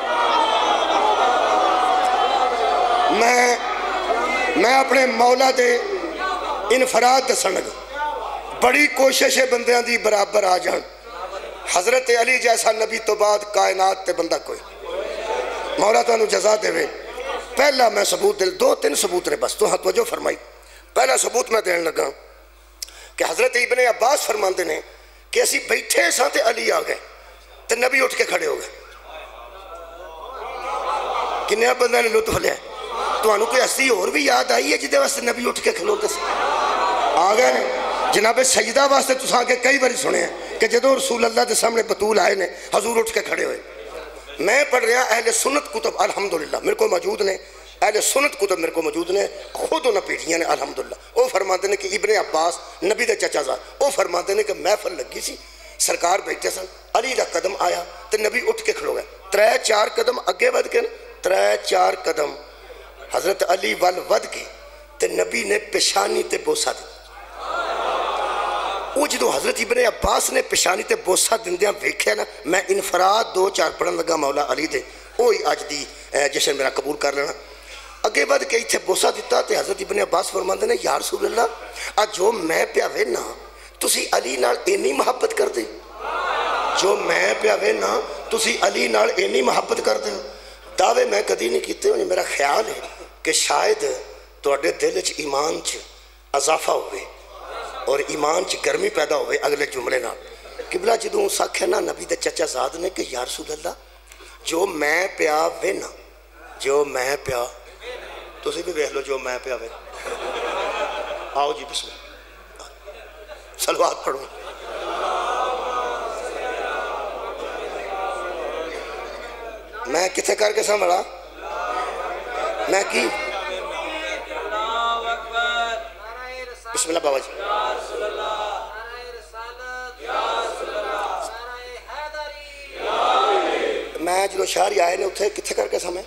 میں اپنے مولا دے انفراد دسنگ بڑی کوشش ہے بندیاں دی برابر آ جان حضرت علی جیسا نبی تو بعد کائنات تے بندہ کوئی مولا تو انہوں جزا دے وے پہلا میں ثبوت دل 2-3 ثبوت رہے بس تو ہاں توجہ فرمائی پہلا ثبوت میں دین لگا کہ حضرت ابن عباس فرماندے نے کہ اسی بیٹھے ساتھ علی آ گئے تو نبی اٹھ کے کھڑے ہو گئے کنیا بندہ نے لطف لیا تو انہوں کوئی ہستی اور بھی یاد آئی ہے جدے واسطے نبی اٹھ کے کھلو گے آ گئے نے جناب سجدہ واسطے تساں کے کئی باری سنے ہیں کہ جدو رسول اللہ دے سامنے بطول آئے نے حضور اٹھ کے کھڑے ہوئے میں پڑھ رہا اہل سنت کتب الحمدللہ میرے کو موجود نے اہل سنت کتب میرے کو موجود نے خود انہاں پیٹھیاں نے الحمدللہ وہ فرماتے ہیں کہ ابن عباس نبی دے چچا زاد وہ فرماتے ہیں کہ محفل لگی سی سرکار بیٹھے سن علی دا قدم آیا تو نبی اٹھ کے کھڑو گئے 3-4 قدم اگے ود کے 3-4 قدم حضرت علی وال ود کے تو نبی نے پیشانی تے بوسہ دی وہ جدو حضرت ابن عباس نے پیشانی تے بوسہ دندیاں ویکھے نا میں انفراد 2-4 پڑھن لگا مولا علی دے اوہی آج دی جشن میرا قبول کر لینا اگے بعد کہ ایتھے بوسہ دیتا تے حضرت ابن عباس فرماندے نے یا رسول اللہ آج جو میں پیاوے نا تسی علی نال اینی محبت کر دے جو میں پیاوے نا تسی علی نال اینی محبت کر دے دعوے میں کدی نہیں کیتے ہوئے میرا خیال ہے کہ شاید توڑے دل چ ایمان چ اضافہ ہوئے اور ایمان چ گرمی پیدا ہوئے اگلے جملے نا قبلہ جدوں ساکھے نا نبی دے چچا زاد نے کہ یا رسول اللہ جو میں پیا وے نا جو میں پیا تو اسی بھی بیخ لو جو میں پیا وے آؤ جی بسم اللہ صلوات پڑھو میں کتے کر کے سنبھڑا میں کی بسم اللہ بابا جی میں جدو شہری آئے نے اتھے کتھے کر کے سمیں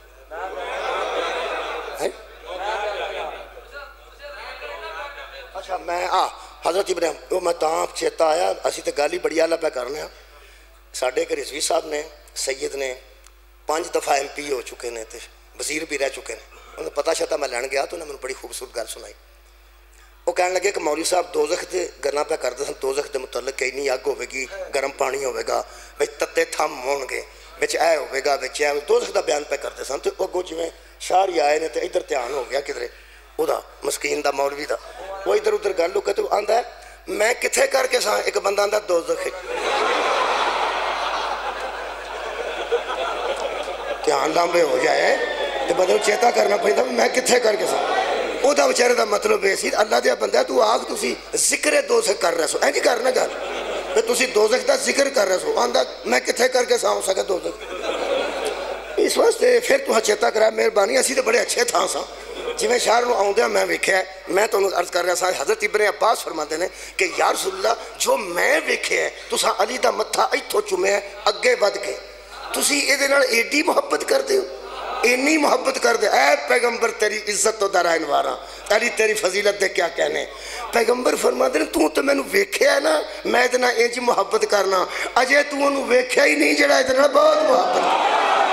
اچھا میں حضرت ابراہیم میں تاں چیتا آیا اسی تے گالی بڑی آلہ پہ کرنے ہیں ساڑھے کے رضوی صاحب نے سید نے 5 دفعہ MP ہو چکے نے تے وزیر بھی رہ چکے نے انہیں پتہ شتا میں لین گیا تو انہیں میں بڑی خوبصورت گل سنائی وہ کہنے لگے کہ مولوی صاحب دوزخ دے گرنا پہ کرتے ہیں دوزخ دے متعلق کئی نہیں آگ ہوئے گی گرم پانی ہوئے گا بھئی تتے تھم ہون گے بچ اے ہوئے گا بچ اے دوزخ دا بیان پہ کرتے ہیں تو وہ گو جویں شہری آئے نے تو ادھر تیان ہو گیا کدھرے وہ دا مسکین دا مولوی دا وہ ادھر ادھر گل لکھے تو آندہ ہے میں کتھے کر کے ساں ایک بندہ آندہ دوزخ ہے تیان لامبے ہو جائے تو بدل چیتا کرنا پہنتا میں کتھے کر کے ساں او دا بچارے دا مطلب ہے سید اللہ دیا بندہ ہے تو آگ تسی ذکر دوزخ کر رہے سو اینی کرنا گا پھر تسی دوزخ دا ذکر کر رہے سو آندہ میں کتھے کر کے ساں ہو سکے دوزخ اس واسطے پھر تو چیتا کرا مہربانی اسی تو بڑے اچھے تھا ساں جی میں شہر نو آؤں دیا میں ویکھیا ہے میں تو انہوں عرض کر رہا ساں حضرت ابن عباس فرماتے ہیں کہ یا رسول اللہ جو میں ویکھیا ہے تو ساں علی دا متھا ایتھو چمے ہے اگے ود کے تسی ایدے نال ایڈی محبت کر دے ہو اینی محبت کر دے اے پیغمبر تیری عزت تو درائن وارا علی تیری فضیلت دے کیا کہنے پیغمبر فرما دے تو میں نو ویکھیا ہے نا میں اتنا اینج محبت کرنا اجے تو انہوں ویکھیا ہی نہیں جڑا اتنا بہت محبت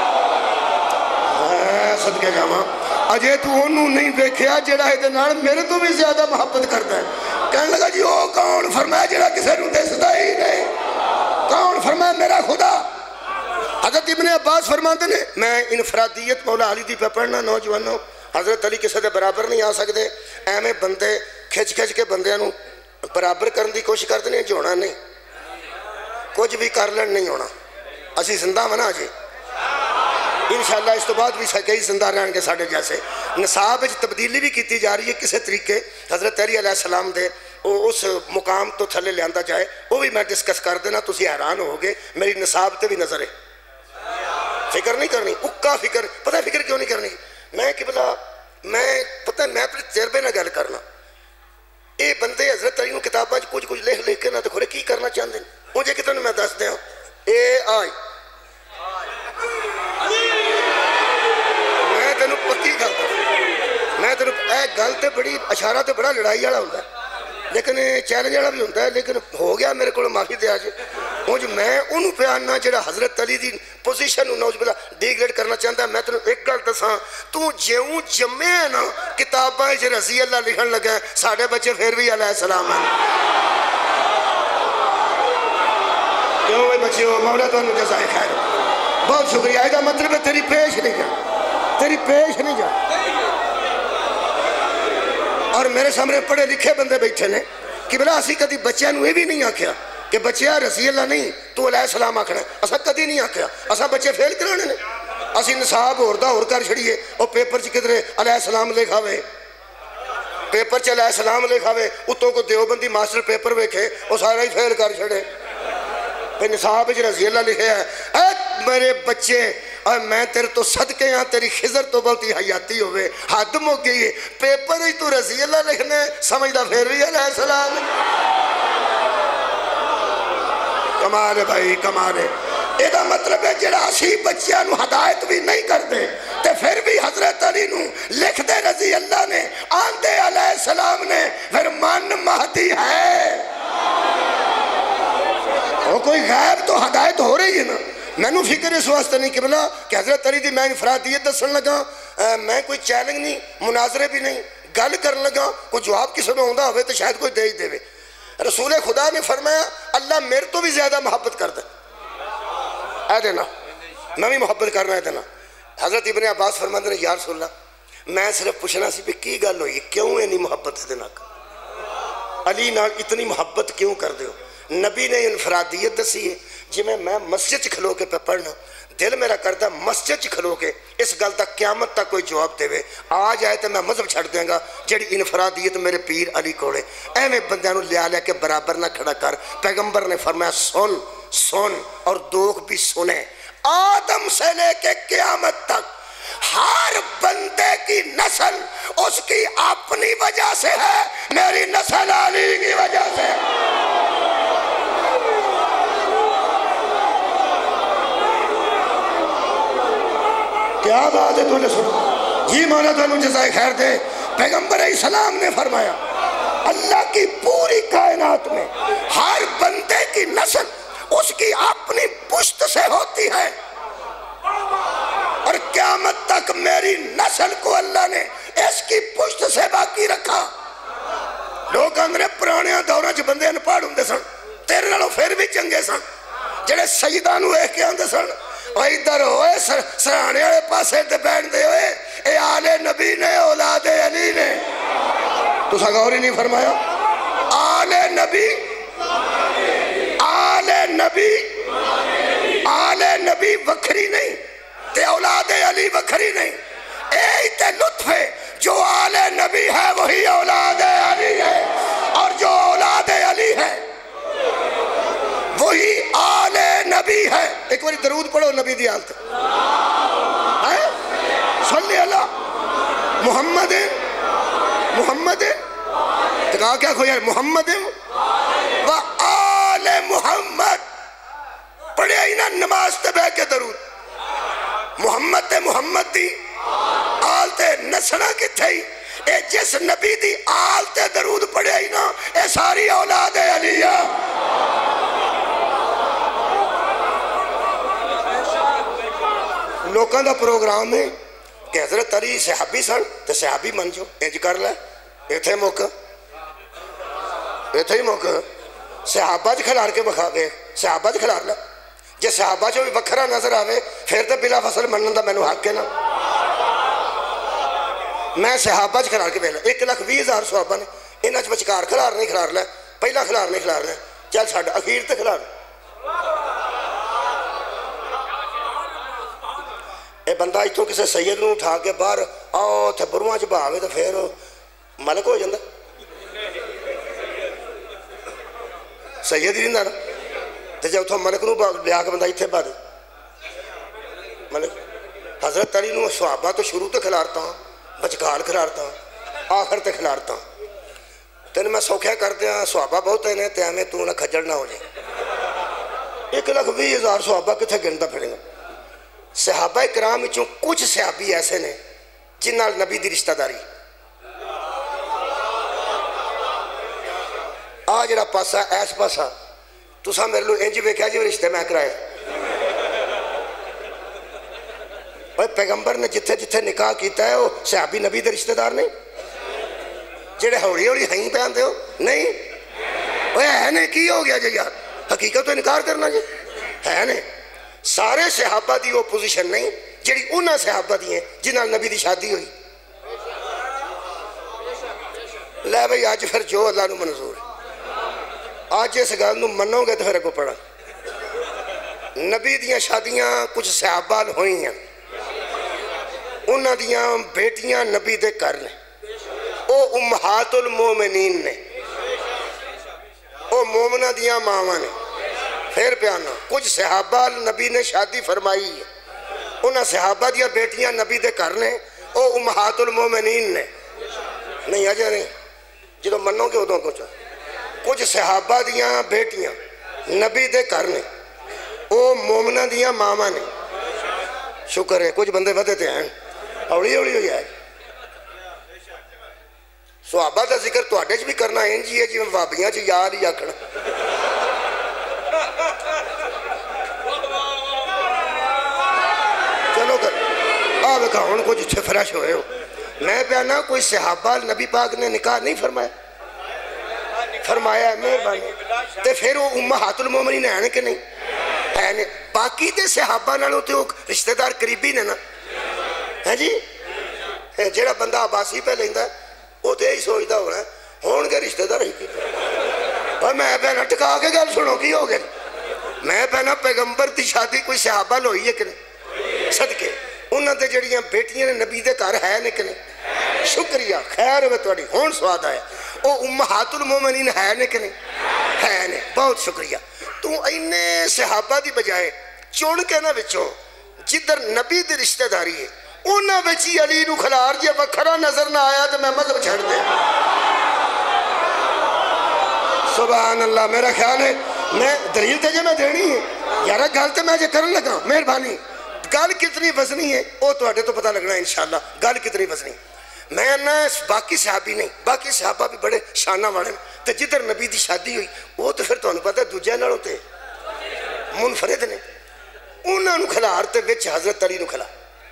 صدقے جاما اجے تو انہوں نہیں ویکھیا جڑا اتنا میرے تو بھی زیادہ محبت کرتا ہے کہنے لگا جی او کون فرمایا جڑا کسے نو دے سدا ہی نہیں کون فرمایا میرا خدا حضرت ابن عباس فرماتے ہیں میں انفرادیت مولا علی دی پہ پڑھنا نوجوانوں حضرت علی کسی دے برابر نہیں آ سکتے ایویں بندے کھچ کے بندے نو برابر کرنے دی کوشش کرتے ہیں جو ہونا نہیں کچھ بھی کر لین نہیں ہونا اسی زندہ منا جی انشاءاللہ اس تو بعد بھی کئی زندہ رہن گے ساڑھے جیسے نصاب تبدیلی بھی کیتی جا رہی ہے کسی طریقے حضرت علی علیہ السلام دے اس مقام تو تھلے لے آندا جائے وہ بھی میں ڈسکس کر دینا تسی حیران ہوگے میری نصاب تے بھی نظر ہے فکر نہیں کرنی اکا فکر پتہ فکر کیوں نہیں کرنی میں قبلہ میں پتہ میں اپنے تجربے نہ گل کرنا اے بندے حضرت علی نوں کتاباں کچھ لکھ کے نہ تو کھڑے کی کرنا چاہتے ہیں مجھے کتنے میں دس دیا اے آئی میں تینوں پکی گل میں تینوں اے گل تے بڑی اشارہ تے بڑا لڑائی والا ہوتا ہے لیکن چیلنج والا بھی ہوتا ہے لیکن ہو گیا میرے کو معافی دے آج مجھ میں انہوں پہ آنا جڑا حضرت علی دی پوزیشن نوز بلا ڈیگریڈ کرنا چاہتا ہے میں تینوں ایک گل دساں تو جیوں جمعے ہیں نا کتاباں جو رضی اللہ لکھن لگا ہے ساڑھے بچے پھر بھی علیہ السلام ہیں کیوں بھائی بچے ہو مولا تو انہوں جزائے خیر بہت شکریہ ایدہ مطلب ہے تیری پیش نہیں جا اور میرے سامنے پڑھے لکھے بندے بیٹھے نے کہ بلا اسی کدی بچیاں نوے بھی نہیں آکھیا کہ بچیاں رضی اللہ نہیں تو علیہ السلام آکھنا اسا کدی نہیں آکھیا اسا بچے فیل کرانے نے اسی نصاب اور کر چھڑیے اور پیپر چ کدھرے علیہ السلام لکھاوے پیپر چ علیہ السلام لکھاوے اتوں کو دیوبندی ماسٹر پیپر ویکھے وہ سارا ہی فیل کر چھڑے پھر نصاب وچ رضی اللہ لکھے ہے اے میرے بچے اور میں تیرے تو صدقے ہاں تیری خضر تو بہتی حیاتی ہوئے حد مو گئی ہے پیپر ہی تو رضی اللہ لکھنے سمجھدا پھر بھی علیہ السلام کمال ہے بھائی کمال ہے ایدہ مطلب ہے جڑا اسی بچیاں نو ہدایت بھی نہیں کرتے تے پھر بھی حضرت علی نو لکھ دے رضی اللہ نے آندے علیہ السلام نے پھر من مہدی ہے وہ کوئی غیب تو ہدایت ہو رہی ہے نا میں نو فکر اس واسطے نہیں کہ بلا کہ حضرت علی دی میں انفرادیت دسن لگا میں کوئی چیلنج نہیں مناظرے بھی نہیں گل کرن لگا کوئی جواب کسی نے ہوندا ہوئے تو شاید کوئی دے ہی دے رسول خدا نے فرمایا اللہ میرے تو بھی زیادہ محبت کر دے اے دینا میں بھی محبت کرنا ہے دینا حضرت ابن عباس فرماتے ہیں یا رسول اللہ میں صرف پوچھنا سی بھی کی گل ہوئی کیوں اینی محبت ہے دینا علی نال اتنی محبت کیوں کر دے ہو نبی نے انفرادیت دسی ہے جی میں مسجد کھلو کے پہ پڑھنا دل میرا کرتا مسجد کھلو کے اس گل تک قیامت تک کوئی جواب دے وے آ جائے تو میں مذہب چھڑ دیں گا جڑی انفرادیت میرے پیر علی کوڑے ایویں بندیاں لیا کے برابر نہ کھڑا کر پیغمبر نے فرمایا سن اور دوک بھی سنے آدم سے لے کے قیامت تک ہر بندے کی نسل اس کی اپنی وجہ سے ہے میری نسل علی کی وجہ سے کیا بات ہے تو نے سنا جی مولا تو انہوں جزائے خیر دے پیغمبر علیہ السلام نے فرمایا اللہ کی پوری کائنات میں ہر بندے کی نسل اس کی اپنی پشت سے ہوتی ہے اور قیامت تک میری نسل کو اللہ نے اس کی پشت سے باقی رکھا لوگ اندرے پرانے دورہ جو بندے انپاڑ ہوں دے سن تیرے نالوں پھر بھی چنگے سن جڑے سیدانو ایک کے اندے سن اور ادھر ہوئے سرانے والے پاسے تے بیٹھ دے ہوئے اے آل نبی نے اولاد علی نے تو سا غور ہی نہیں فرمایا آل نبی وکھری نہیں تے اولاد علی وکھری نہیں اے تے لطف ہے جو آل نبی ہے وہی اولاد علی ہے اور جو اولاد علی ہے وہی آل نبی ہے ایک باری درود پڑھو نبی دی حالت صلی اللہ محمد تو کہا کیا کھو یار محمد و آل محمد پڑھے ہی نا نماز تے بہ کے درود محمد تے محمد دی آل تے نسلہ کی تھئی اے جس نبی دی آل تے درود پڑھے ہی نا اے ساری اولاد علیہ لوکاں دا پروگرام ہے کہ حضرت علی صحابی سن تو صحابی من جو انج کر لے ایتھے موقع صحابہ کھلار کے بکھا گئے صحابہ کھلار لے جے صحابہ جو بھی وکھرا نظر آوے پھر تو بلا فصل منن دا مینوں حق ہے نا. میں صحابہ کھلار کے ویلا 1,20,000 صحابہ نے انہاں وچکار کھلار نہیں کھلار لے پہلا کھلار نہیں کھلار لے چل چھڈ اخیر تے کھلار. اے بندہ اتوں کسی سید نو اٹھا کے باہر آؤ تے برواں چ بہاوے تو پھر ملک ہو جاندہ سید ہی رہندا نا. تے جے اتوں ملک نو لیا کے بندہ اتنے پا دے ملک. حضرت علی نو صحابہ تو شروع تے کھلارتا ہوں بچکال کھلارتا ہوں آخر تے کھلارتا ہوں. تین میں سوکھیا کر دیا صحابہ بہت ہیں تے ہمیں تو نہ کھجڑ نہ ہو جائے. 1,20,000 صحابہ کتنے گنتا پھڑے گا. صحابہ کرام وچوں کچھ صحابی ایسے نے جن نال نبی دی رشتہ داری آ جڑا پاسا ایس پاسا تساں میرے لو انج ویکھیا جی رشتے میں کرائے. پیغمبر نے جتھے جتھے نکاح کیتا ہے وہ صحابی نبی دے رشتہ دار نہیں جڑے ہوڑی ہوڑی ہائیں پہ آندے ہو نہیں. وہ ہے نہیں کی ہو گیا جی یار حقیقت تو انکار کرنا جی ہے نہیں. سارے صحابہ دی وہ پوزیشن نہیں جڑی انہاں صحابہ دی ہیں جنہاں نبی دی شادی ہوئی. لے بھئی آج پھر جو اللہ نو منظور آج اس گل نو منو گے تو پھر اگوں پڑھا. نبی دیاں شادیاں کچھ صحابہ ہوئی ہیں انہاں دیاں بیٹیاں نبی دے کر نے او امہات المومنین نے او مومنہ دیاں ماواں نے. پھر پیانا کچھ صحابہ نبی نے شادی فرمائی ہے انہاں صحابہ دیاں بیٹیاں نبی دے کر نے او امہات المومنین نے. نہیں آجا نہیں جدو منو گے ادوں کچھ صحابہ دیاں بیٹیاں نبی دے کر نے او مومنہ دیاں ماواں نے. شکر ہے کچھ بندے ودے تے ہیں اوڑی اوڑی ہوئی ہے. صحابہ دا ذکر تو آڈے بھی کرنا انجی ہے جی میں وابیاں چی یاد ہی آکھنا. چلو کر آب کہاؤں کو جتھے فریش ہوئے ہو. میں پیانا کوئی صحابہ نبی پاک نے نکاح نہیں فرمایا ہے مہربانی. تے پھر وہ امہات المومنین ہیں کہ نہیں ہے نہیں. باقی تے صحابہ نالوں تے وہ رشتہ دار قریبی نے نا ہے جی. جیڑا بندہ عباسی پہ لیندہ وہ تے ہی سوچدہ ہو رہا ہے ہون گے رشتہ دار ہی کی. اور میں پہنا ٹکا کے گل سنو کی ہو گئے. میں پہنا پیغمبر دی شادی کوئی صحابہ لوئی ہے کہ نہیں صدقے انہاں تے جڑیاں بیٹیاں نے نبی دے گھر ہے کہ نہیں. شکریہ خیر ہوئے توڑی ہون سواد آیا. او امہات المومنین ہے کہ نہیں ہے نہیں. بہت شکریہ. تو اینے صحابہ دی بجائے چون کے نہ بچوں جدر نبی دی رشتہ داری ہے انہاں بچی علی نو کھلار جے وکھرا نظر نہ آیا تو میں مذہب چھڑ دے. سبحان اللہ. میرا خیال ہے میں دلیل تے جے میں دینی ہے یارہ گل تے میں جے کرن لگا مہربانی. گل کتنی وزنی ہے وہ تو آڈے تو پتہ لگنا انشاءاللہ گل کتنی وزنی. میں نہ باقی صحابی نہیں باقی صحابہ بھی بڑے شانہ والے تے جدھر نبی دی شادی ہوئی وہ تو پھر تو انہوں پتہ دوجہ نالوں تے منفرد نے انہوں نے کھلار تے وچ حضرت علی نو کھلا.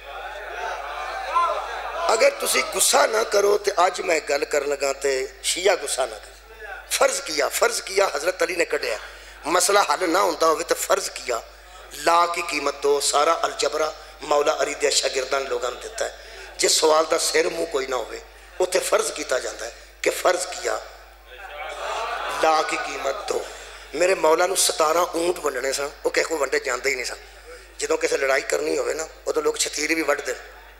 اگر تسی گسا نہ کرو تے آج میں گل کر لگا تے شیعہ گسا نہ کرو. فرض کیا حضرت علی نے کڑیا مسئلہ حل نہ ہوتا ہوئے تو فرض کیا لا کی قیمت تو سارا الجبرہ مولا علی دے شاگردان لوگاں دیتا ہے. جس سوال دا سیر منہ کوئی نہ ہوئے اتنے فرض کیتا جاتا ہے کہ فرض کیا لا کی قیمت دو. میرے مولا نو 17 اونٹ ونڈنے سن وہ کہہ کو ونڈے جانتے ہی نہیں سن. جدوں کسے لڑائی کرنی ہوئے نا وہ تو لوگ چھتیری بھی would they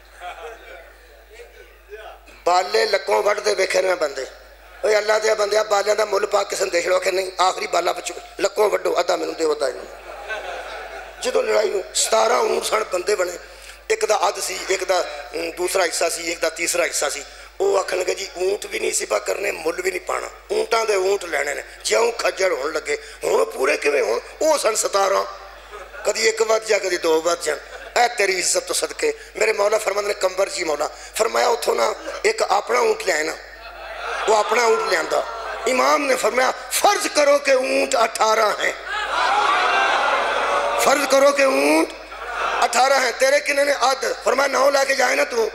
Bale لکوں would they ویکھے میں بندے اوہ اللہ دیا بندیا بالیاں دا مل پاک کسن دیکھ لو کہ نہیں آخری بالا بچو لکوں وڈو ادھا میں دے ہوتا ہے. جدوں لڑائی ہوئی 17 اونٹ سن بندے بنے ایک دا عد سی ایک دا دوسرا حصہ سی ایک دا تیسرا حصہ سی. وہ آکھن لگے جی اونٹ بھی نہیں سپا کرنے مل بھی نہیں پانا اونٹاں دے اونٹ لینے نے جیوں کھجر ہون لگے ہون پورے کیویں ہون وہ سن 17 کدی ایک وقت جا کدی دو وقت جان. اے تیری عزت تو صدقے میرے مولا فرماند نے کمبر جی مولا فرمایا اتھوں نا ایک اپنا اونٹ لے آئے نا وہ اپنا اونٹ لے آندہ. امام نے فرمایا فرض کرو کہ اونٹ 18 ہیں فرض کرو کہ اونٹ 18 ہیں تیرے کنے نے عد فرمایا 9 لے کے جائے نا تو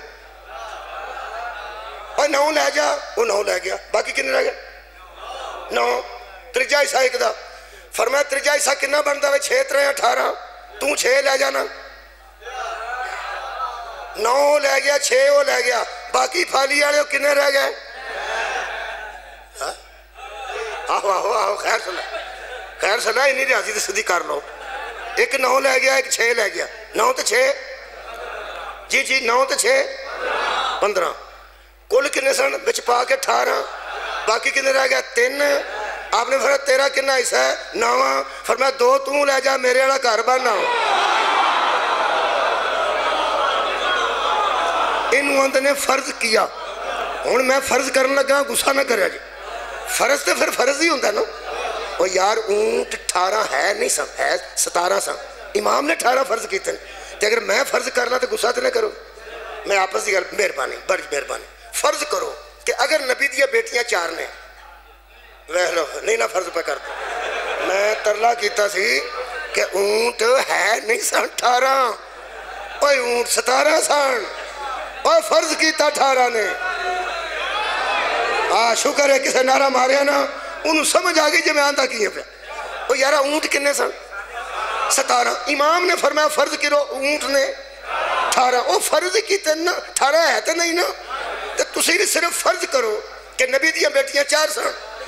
اور 9 لے جا وہ 9 لے گیا باقی کنے لے گیا 9 ترجا حصہ ایک دا. فرمایا تیجا حصہ کنا بنتا ہے 6 3 18 تو 6 لے جانا 9 لے گیا 6 وہ لے گیا باقی پھالی والے کنے رہ گئے آہو آہو آہو خیر صلاح انہی ریاضی تے سدھی کر لو ایک 9 لے گیا ایک 6 لے گیا 9 تے 6 جی 9 تے 6 15 کل کنے سن بچ پا کے 18 باقی کنے رہ گیا 3 آپ نے فرمایا تیرا کنا حصہ ہے 9 فرمایا 2 تو لے جا میرے والا گھر بننا انہوں اندر نے فرض کیا ہوں میں فرض کرنے لگا غصہ نہ کریا جی فرض تو پھر فرض ہی ہوتا نا وہ یار اونٹ 18 ہے نہیں سن ہے 17 سن امام نے 18 فرض کیتے ہیں تو اگر میں فرض کرنا تو غصہ تو نہ کرو میں آپس کی گل مہربانی بڑی مہربانی فرض کرو کہ اگر نبی دیا بیٹیاں 4 نے ویخ لو نہیں نہ فرض پہ کر دو میں ترلا کیتا سی کہ اونٹ ہے نہیں سن 18 اوہ اونٹ 17 سن اور فرض کیتا 18 نے شکر ہے کسے نعرہ ماریا نا انہوں سمجھ آگئی جب میں آندھا کیے پہ وہ یارہ اونٹ کنے سن 17 امام نے فرمایا فرض کرو اونٹ نے 18 وہ فرض کیتے نا 18 ہے تو نہیں نا تو تسی صرف فرض کرو کہ نبی دیا بیٹیاں 4 سن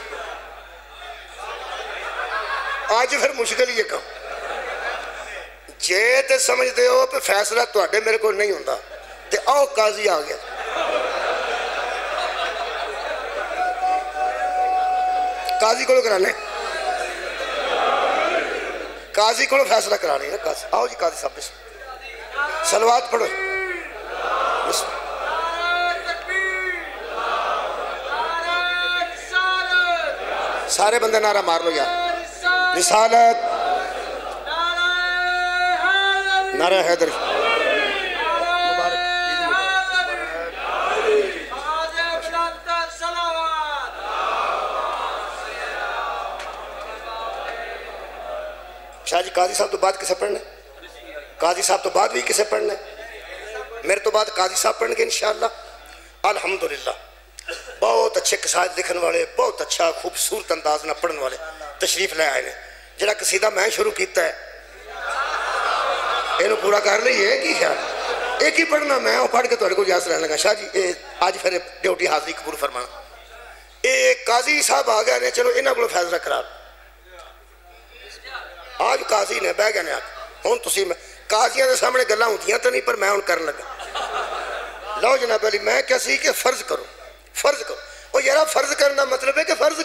آج پھر مشکل یہ کہوں جے تے سمجھ دے ہو پہ فیصلہ تو آڈے میرے کو نہیں ہوندہ تے آؤ قاضی آ گیا قاضی کو کرانے قاضی کو فیصلہ کرانے نا قاضی آؤ جی قاضی صاحب بسم صلوات پڑھو بسم سارے بندے نعرہ مار لو یار رسالت نعرہ حیدر شاہ جی قاضی صاحب تو بعد کسے پڑھنے قاضی صاحب تو بعد بھی کسے پڑھنے میرے تو بعد قاضی صاحب پڑھنے گے انشاءاللہ الحمدللہ بہت اچھے قصائد لکھن والے بہت اچھا خوبصورت انداز نہ پڑھن والے تشریف لے آئے نے جڑا قصیدہ میں شروع کیتا ہے انہوں پورا کر لئیے کی خیال ایک ہی پڑھنا میں اور پڑھ کے توڑے کو جاس رہنے لگا شاہ جی آج پھر ڈیوٹی حاضری قبول فرمانا قاضی صاحب آ گئے نے چلو انہاں کو فیصلہ کرا آج قاضی نے بہ گئے نے ہوں تسی میں قاضیاں دے سامنے گلاں ہوتیاں تو نہیں پر میں ہوں کرن لگا لو جناب علی میں کیا سی کہ فرض کرو وہ یارا فرض کرنا مطلب ہے کہ فرض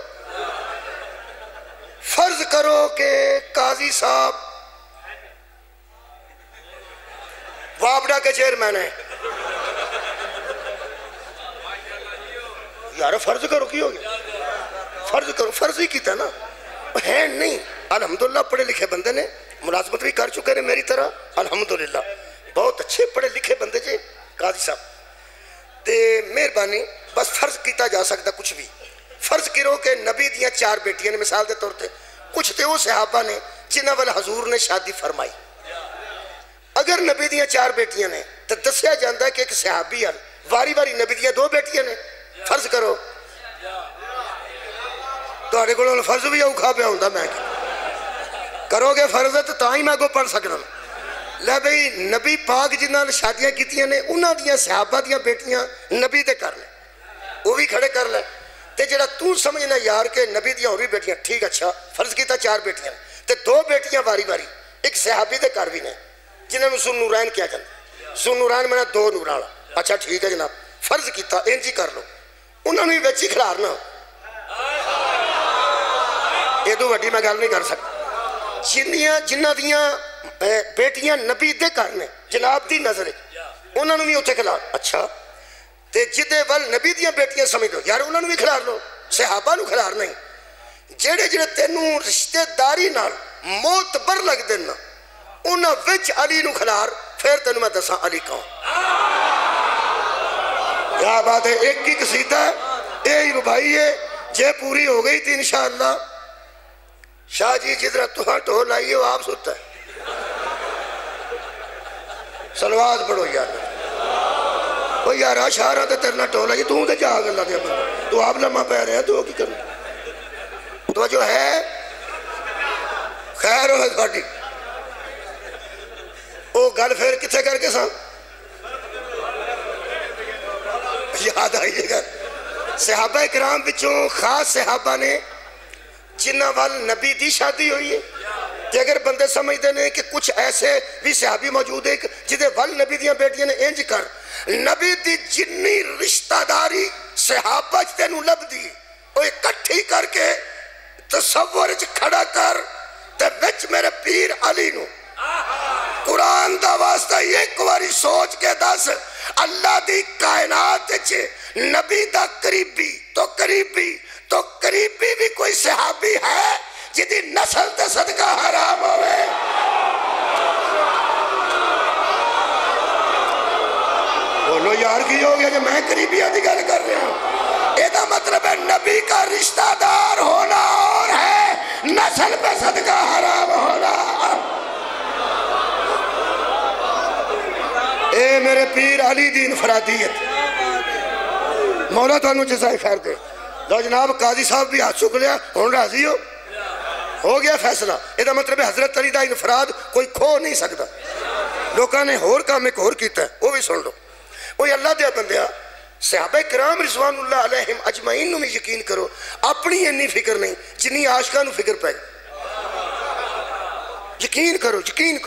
کرو کہ قاضی صاحب وابڈا کے چیئرمین ہے یارا فرض کرو کی ہو گیا فرض کرو فرض ہی کیتا نا ہے نہیں الحمدللہ پڑھے لکھے بندے نے ملازمت بھی کر چکے ہیں میری طرح الحمدللہ بہت اچھے پڑھے لکھے بندے جے قاضی صاحب تے مہربانی بس فرض کیتا جا سکتا کچھ بھی فرض کرو کہ نبی دیاں 4 بیٹیاں نے مثال دے طور تے کچھ تے وہ صحابہ نے جنہاں وال حضور نے شادی فرمائی اگر نبی دیاں 4 بیٹیاں نے تو دسیا جاندہ ہے کہ ایک صحابی ہے واری واری نبی دیاں 2 بیٹیاں نے فرض کرو تو آڑے کو فرض بھی اوکھا پہ ہوندہ میں کرو گے فرض ہے تو تاں ہی میں کو پڑھ سکنا لے بھئی نبی پاک جنہاں شادیاں کیتیاں نے انہاں دیاں صحابہ دیاں بیٹیاں نبی دے کر لے وہ بھی کھڑے کر لے تے جڑا تو سمجھنا یار کہ نبی دیاں اور بھی بیٹیاں ٹھیک اچھا فرض کیتا 4 بیٹیاں تے 2 بیٹیاں باری باری ایک صحابی دے کر بھی نے جنہاں نے ذو نورین کیا جاندہ ذو نورین میں نے 2 نورانا اچھا ٹھیک ہے جناب فرض کیتا انجی کر لو انہوں نے ویچی کھلارنا یہ تو وڈی میں گل نہیں کر سکتا جنہ دیاں بیٹیاں نبی دے کرنے جناب دی نظر انہوں نے بھی اتھے کھلار اچھا تے جدے ول نبی دیاں بیٹیاں سمجھ لو یار انہوں نے بھی کھلار لو صحابہ نو کھلار نہیں جڑے تینوں رشتہ داری نال موتبر لگ دینا انہاں وچ علی نو کھلار پھر تینوں میں دساں علی کہوں کیا بات ہے ایک کی قصیدہ ہے اے ربائی ہے جے پوری ہو گئی تھی انشاءاللہ شاہ جی جدرہ تہاں ٹھول آئیے وہ آپ سوتا ہے سلوات پڑھو یار وہ یارا شاہرہ تے ترنا ٹھول آئیے تو تے جاگ اللہ تو آپ لمحہ پہ رہے ہیں تو کی کرنا تو جو ہے خیر ہوئے تھوڑی وہ گل پھر کتنے کر کے سن یاد آئیے گا صحابہ اکرام بچوں خاص صحابہ نے جنہ وال نبی دی شادی ہوئی ہے کہ اگر بندے سمجھتے ہیں کہ کچھ ایسے بھی صحابی موجود ہے جدے وال نبی دیاں بیٹیاں نے انج کر نبی دی جنی رشتہ داری صحابہ جتے نو لب دی وہ اکٹھی کر کے تصور کھڑا کر تے بچ میرے پیر علی نو قرآن دا واسطہ ایک واری سوچ کے دس اللہ دی کائنات چھے نبی دا قریبی تو قریبی بھی کوئی صحابی ہے جدی نسل تے صدقہ حرام ہوئے بولو یار کی ہو گیا جو میں قریبی آدھی گل کر رہا ہوں ایدہ مطلب ہے نبی کا رشتہ دار ہونا اور ہے نسل پہ صدقہ حرام ہونا اے میرے پیر علی دی انفرادیت مولا تو انہوں جزائے خیر دے لو جناب قاضی صاحب بھی ہاتھ چک لیا ہون راضی ہو گیا فیصلہ ایدہ مطلب ہے حضرت علی دا انفراد کوئی کھو نہیں سکتا لوکاں نے ہور کام ایک ہور کیتا ہے وہ بھی سن لو وہی اللہ دیا بندیا صحابہ کرام رضوان اللہ علیہم اجمعین نو میں یقین کرو اپنی انی فکر نہیں جنی عاشقاں نو فکر پہ یقین کرو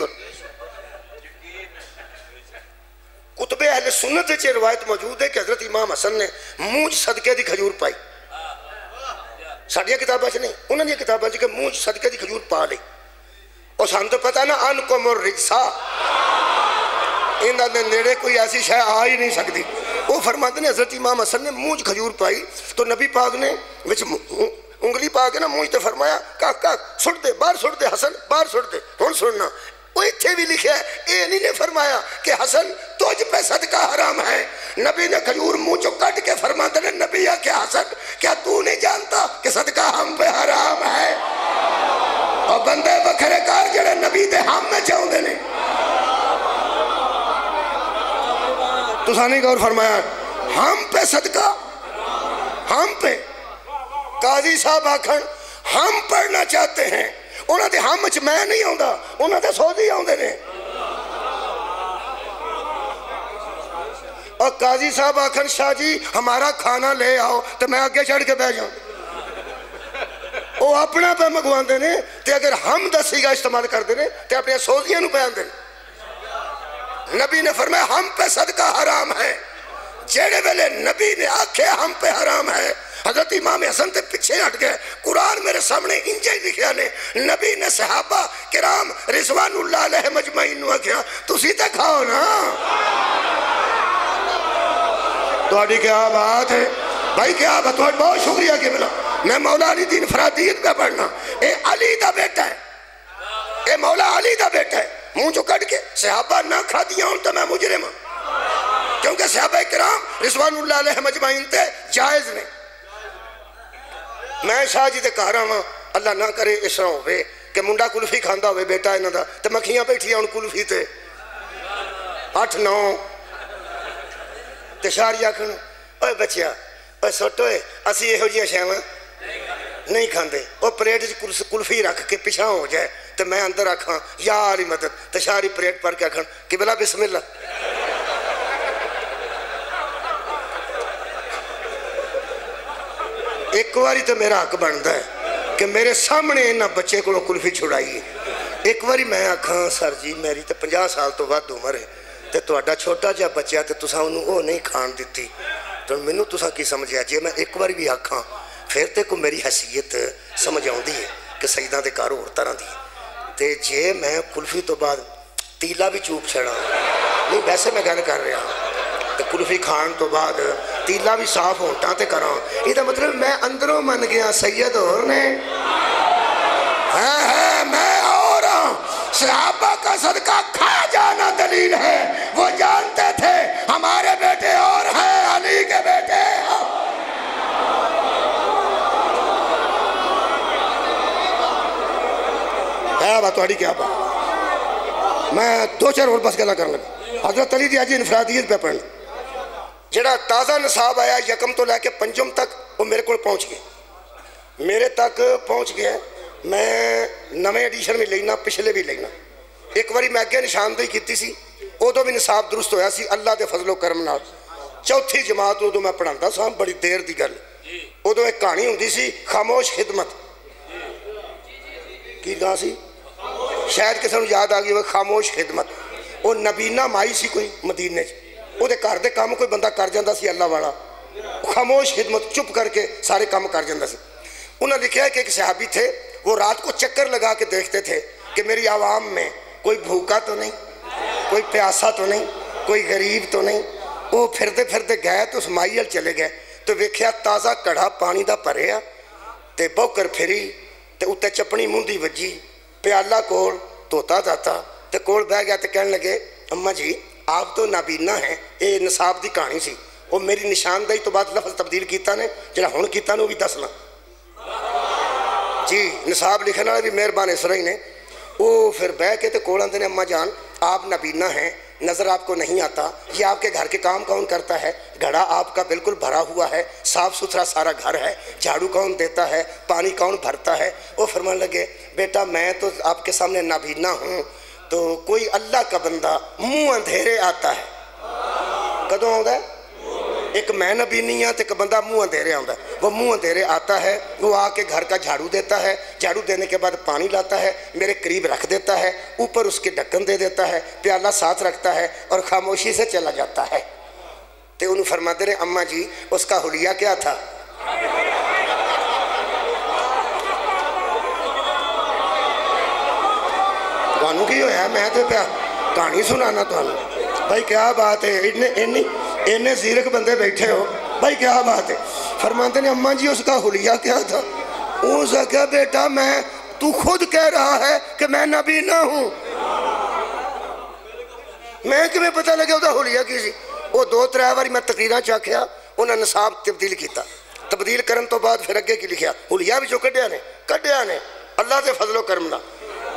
کتب اہل سنت چے روایت موجود ہے کہ حضرت امام حسن نے مونج صدقے دی کھجور پائی ساڑھیا کتابہ چے نہیں انہوں نے کتابہ چے کہ مونج صدقے دی کھجور پا لئی اور سان تو پتا نا انکم الرجسا اندھا نے نیڑے کوئی ایسی شے آ ہی نہیں سکتی وہ فرماتے ہیں حضرت امام حسن نے مونج کھجور پائی تو نبی پاک نے انگلی پا کے نا مونج تے فرمایا کاک سٹ دے باہر سٹ دے حسن باہر سٹ دے ہون سننا وہ اتھے بھی لکھے ہے اے نہیں نے فرمایا کہ حسن تجھ پہ صدقہ حرام ہے نبی نے کھجور منہ چو کٹ کے فرماتے ہیں نبی یا کیا حسن کیا تو نہیں جانتا کہ صدقہ ہم پہ حرام ہے اور بندے بکھرے کار جڑے نبی دے ہم میں چاہوں دے نہیں تو سانی گور فرمایا ہم پہ صدقہ ہم پہ قاضی صاحب آکھن ہم پڑھنا چاہتے ہیں انہوں نے ہم چ میں نہیں آؤں دا انہوں نے سودی آؤں دے نے اور قاضی صاحب آکھن شاہ جی ہمارا کھانا لے آؤ تو میں آگے چڑھ کے بہ جاؤں وہ اپنا پہ مگوان دے نے تے اگر ہم دسی گا استعمال کر دے نے تے اپنے سودیاں نو بیان دے نبی نے فرمایا ہم پہ صدقہ حرام ہے جیڑے ویلے نبی نے آکھے ہم پہ حرام ہے حضرت امام حسن تے پیچھے ہٹ گئے قرآن میرے سامنے انجے لکھیا نے نبی نے صحابہ کرام رضوان اللہ علیہ مجمعین نو کیا تسی تے کھاؤ نا تو آڈی کیا بات ہے بھائی کیا بات ہے بہت شکریہ کہ ملا میں مولا علی دی انفرادیت پہ پڑھنا اے علی دا بیٹا ہے اے مولا علی دا بیٹا ہے منہ جو کٹ کے صحابہ نہ کھا دیا ہوں تو میں مجرم ہوں کیونکہ صحابہ کرام رضوان اللہ علیہ مجمعین تے جائز نے میں شاہ جی دے کہہ رہا ہوں اللہ نہ کرے اس طرح ہوئے کہ منڈا کلفی کھاندہ ہوئے بیٹا انہوں دا تو مکھیاں بیٹھی ہیں ان کلفی تے 8-9 تشاری آکھن اوہ بچیا اوہ سوٹوئے اسی یہ ہو جی شہوہ نہیں کھاندے وہ پریٹ کلفی رکھ کے پیچھا ہو جائے تو میں اندر آکھاں یاری مدد تشاری پریٹ پر کے آکھن قبلہ بسم اللہ ایک واری تو میرا حق بنتا ہے کہ میرے سامنے انہا بچے کو کلفی چھڑائی ایک واری میں آکھاں سر جی میری تو 50 سال تو بعد عمر ہے تے تو اڈا چھوٹا جا بچیا تے تسا انہوں وہ نہیں کھان دیتی تو منو تسا کی سمجھیا جی میں ایک واری بھی آکھاں پھر تے کو میری حیثیت سمجھ آؤں دی ہے کہ سجدہ دے کارو اور طرح دی تے جے میں کلفی تو بعد تیلا بھی چوپ چھڑا نہیں ویسے میں گل کر رہا تے کلفی کھان تو بعد تیلا بھی صاف ہونٹاں تے کراں یہ دا مطلب میں اندروں من گیا سید اور نے میں اور صحابہ کا صدقہ کھا جانا دلیل ہے وہ جانتے تھے ہمارے بیٹے اور ہیں علی کے بیٹے ہے بات توڑی کیا بات میں 2-4 اور بس گلا کر لگا حضرت علی دی آجی انفرادیت پہ پڑھنا جڑا تازہ نصاب آیا یکم تو لے کے پنجم تک وہ میرے کو پہنچ گئے میرے تک پہنچ گئے میں نویں ایڈیشن میں لینا, پچھلے بھی لینا. ایک باری میں اگے نشاندہی کیتی سی, ادو بھی نصاب درست ہویا سی اللہ دے فضل و کرم نال. چوتھی جماعت ادو میں پڑھاتا سا, بڑی دیر دی گل. ادو ایک کہانی ہوندی سی خاموش خدمت. کی گاں سی شاید کسی نے یاد آ گئی وہ خاموش خدمت. وہ نبینا مائی سی کوئی مدینے وہ گھر دے کام کوئی بندہ کر جاندہ سی اللہ والا. خاموش خدمت, چپ کر کے سارے کام کر جاندہ سی. انہوں نے لکھا ہے کہ ایک صحابی تھے, وہ رات کو چکر لگا کے دیکھتے تھے کہ میری عوام میں کوئی بھوکا تو نہیں, کوئی پیاسا تو نہیں, کوئی غریب تو نہیں. وہ پھرتے پھرتے گئے تو اس مائی چلے گئے تو ویکھیا تازہ کڑھا پانی دا بھریا تے بوکر پھری تے اُتے چپنی موندی وجی, پیالہ کول توتا داتا تے کول بہ گیا تے کہنے لگے اماں جی آپ تو نابینا ہیں. اے نصاب دی کہانی سی. وہ میری نشاندہی تو بعد لفظ تبدیل کیتا نے, جڑا ہن کیتا نے وہ بھی دسنا جی. نصاب لکھنے والے بھی مہربان اس رہی نے. وہ پھر بہ کے تے کول آندے نے اماں جان آپ نابینا ہیں, نظر آپ کو نہیں آتا, یہ آپ کے گھر کے کام کون کرتا ہے؟ گھڑا آپ کا بالکل بھرا ہوا ہے, صاف ستھرا سارا گھر ہے, جھاڑو کون دیتا ہے, پانی کون بھرتا ہے؟ وہ فرمان لگے بیٹا میں تو آپ کے سامنے نابینا ہوں, تو کوئی اللہ کا بندہ منہ اندھیرے آتا ہے. کدوں آتا ہے؟ ایک میں نبینی ہاں تے ایک بندہ منہ اندھیرے آتا ہے. وہ منہ اندھیرے آتا ہے, وہ آ کے گھر کا جھاڑو دیتا ہے, جھاڑو دینے کے بعد پانی لاتا ہے, میرے قریب رکھ دیتا ہے, اوپر اس کے ڈھکن دے دیتا ہے, پیالہ ساتھ رکھتا ہے اور خاموشی سے چلا جاتا ہے. تے انہوں فرماتے رہے اماں جی اس کا حلیہ کیا تھا؟ گانوں کی ہویا ہے, میں تو پیا کہانی سنانا تو بھائی کیا بات ہے, انہیں زیرک بندے بیٹھے ہو بھائی کیا بات ہے. فرماتے ہیں اماں جی اس کا حلیہ کیا تھا؟ اس نے کہا بیٹا تو خود کہہ رہا ہے کہ میں نبی نہ ہوں, میں کیوں پتہ لگے وہ حلیہ کی سی. وہ 2-3 باری میں تقریراں چاکھیا, انہوں نے نصاب تبدیل کیتا. تبدیل کرن تو بعد پھر اگے کی لکھیا حلیہ بھی جو کڈیا نے اللہ دے فضل و کرم نال.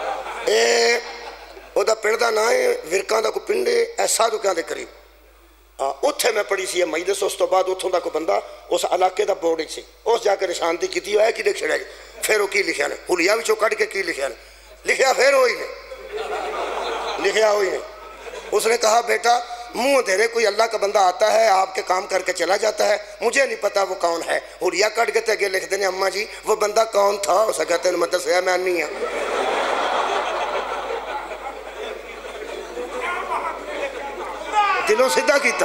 وہ پنڈ دا نام ہے ورکاں دا کو پنڈ ایسا دکاں دے قریب. اتھے میں پڑھی سی مجلس. اس تو بعد اتھوں دا کو بندہ اس علاقے دا بورڈ سی, اس جا کے نشاندہی کیتی ہے کہ لکھ چھڑیا گیا. پھر وہ کی لکھیا نے حلیہ بھی کڈ کے کی لکھیا نے, لکھیا پھر ہوئی نے, لکھیا ہوئی نے. اس نے کہا بیٹا منہ اندھیرے کوئی اللہ کا بندہ آتا ہے, آپ کے کام کر کے چلا جاتا ہے, مجھے نہیں پتا وہ کون ہے. حلیہ کٹ کے اگے لکھ دینے اماں جی وہ بندہ کون تھا؟ اسے کہتے ہیں مدد سے میں نہیں ہوں. دلوں سدھا کیتا,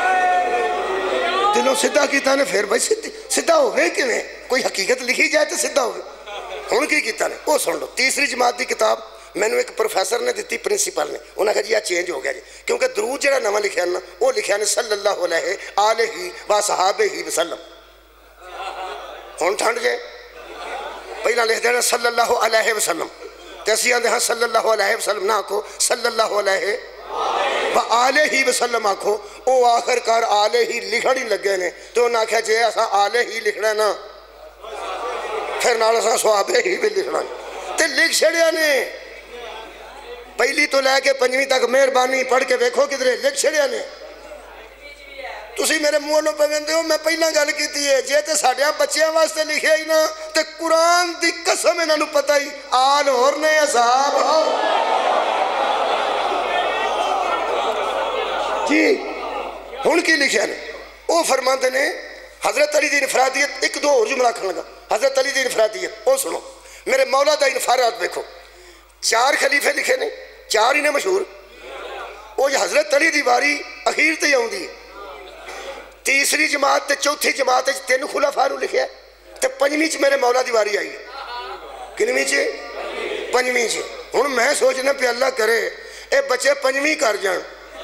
دلوں سدھا کیتا نے. پھر بھائی سدھا ہو گئے کیویں؟ کوئی حقیقت لکھی جائے تو سدھا ہو گئے. ہن کی کیتا نے وہ سن لو. تیسری جماعت دی کتاب میں نے ایک پروفیسر نے دیتی, پرنسپل نے. انہوں نے کہا جی یہ چینج ہو گیا جی, کیونکہ درود جڑا نواں لکھیا نا وہ لکھیا نے صلی اللہ علیہ آلہ وصحابہ وسلم. ہن ٹھنڈ جائے پہلا لکھ دینا صلی اللہ علیہ وسلم, تے اسی آندے ہاں صلی اللہ علیہ وسلم نہ آکھو, صلی اللہ علیہ آلہ ہی وسلم آکھو. او آخر کار آلہ ہی لکھڑ ہی لگے نے, تو انہوں نے کہا جے ایسا آلہ ہی لکھنا نا پھر نال ایسا صحابہ ہی بھی لکھنا. تے لکھ چھڑیا نے پہلی تو لے کے 5ویں تک, مہربانی پڑھ کے ویکھو کدھرے لکھ چھڑیا نے. تسی میرے منہ نو پوندے ہو, میں پہلا گل کیتی ہے جے تے ساڈیاں بچیاں واسطے لکھیا ہی نا تے قرآن دی قسم انہاں نوں پتہ ہی آل ہور نے اصحاب جی. ہن کی لکھیا نے وہ فرماتے نے حضرت علی دی انفرادیت. ایک دو اور جملہ کھن لگا. حضرت علی دی انفرادیت وہ سنو, میرے مولا دا انفراد دیکھو. 4 خلیفے لکھے نے, 4 ہی نے مشہور. وہ حضرت علی دی واری اخیر تے آوندی ہے. تیسری جماعت تے چوتھی جماعت 3 خلفاء نوں لکھیا تے 5ویں چ میرے مولا دی واری آئی ہے. کنویں چ؟ 5ویں چ. ہن میں سوچنا پہ اللہ کرے اے بچے 5ویں کر جان,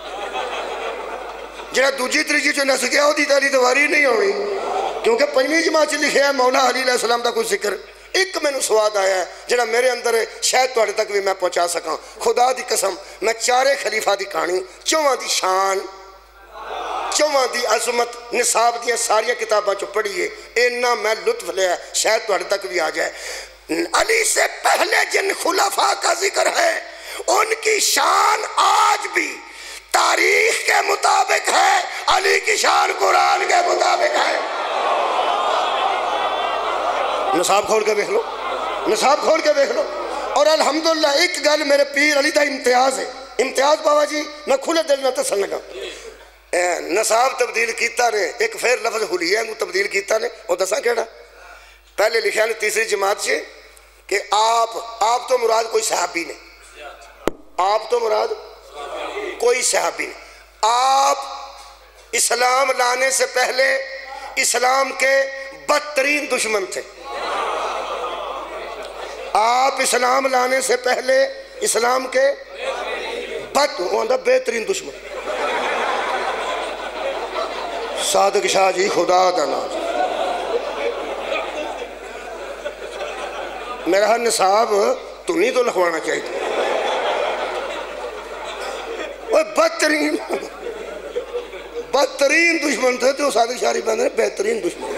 جڑا دوجی تیجی چ نس گیا وہ تاری دواری نہیں ہونی, کیونکہ 5ویں جماعت لکھیا ہے مولا علی علیہ السلام دا کوئی ذکر. ایک میں سواد آیا ہے جڑا میرے اندر ہے, شاید تواڈے تک بھی میں پہنچا سکاں. خدا دی قسم میں 4 خلیفہ دی کہانی, 4 دی شان, 4 دی عظمت نصاب دیاں ساریاں کتاباں چ پڑھیے, اینا میں لطف لیا شاید تواڈے تک بھی آ جائے. علی سے پہلے جن خلفاء کا ذکر ہے ان کی شان آج بھی تاریخ کے مطابق ہے, علی کی شان قرآن کے مطابق ہے. نصاب کھول کے دیکھ لو, نصاب کھول کے دیکھ لو. اور الحمدللہ ایک گل میرے پیر علی دا امتیاز ہے. امتیاز بابا جی میں کھلے دل نہ تسن لگا. نصاب تبدیل کیتا نے ایک پھر لفظ حلیہ کو تبدیل کیتا نے. وہ دساں کیڑا پہلے لکھیا نے تیسری جماعت سے کہ آپ تو مراد کوئی صحابی نے. آپ تو مراد کوئی صحابی نے. آپ اسلام لانے سے پہلے اسلام کے بدترین دشمن تھے. آپ اسلام لانے سے پہلے اسلام کے بہترین دشمن. صادق شاہ جی خدا دا نام. میرا نصاب تمہیں تو لکھوانا چاہیے. وہ بدترین دشمن تھے تو صادق شاہ بندے نے بہترین دشمن.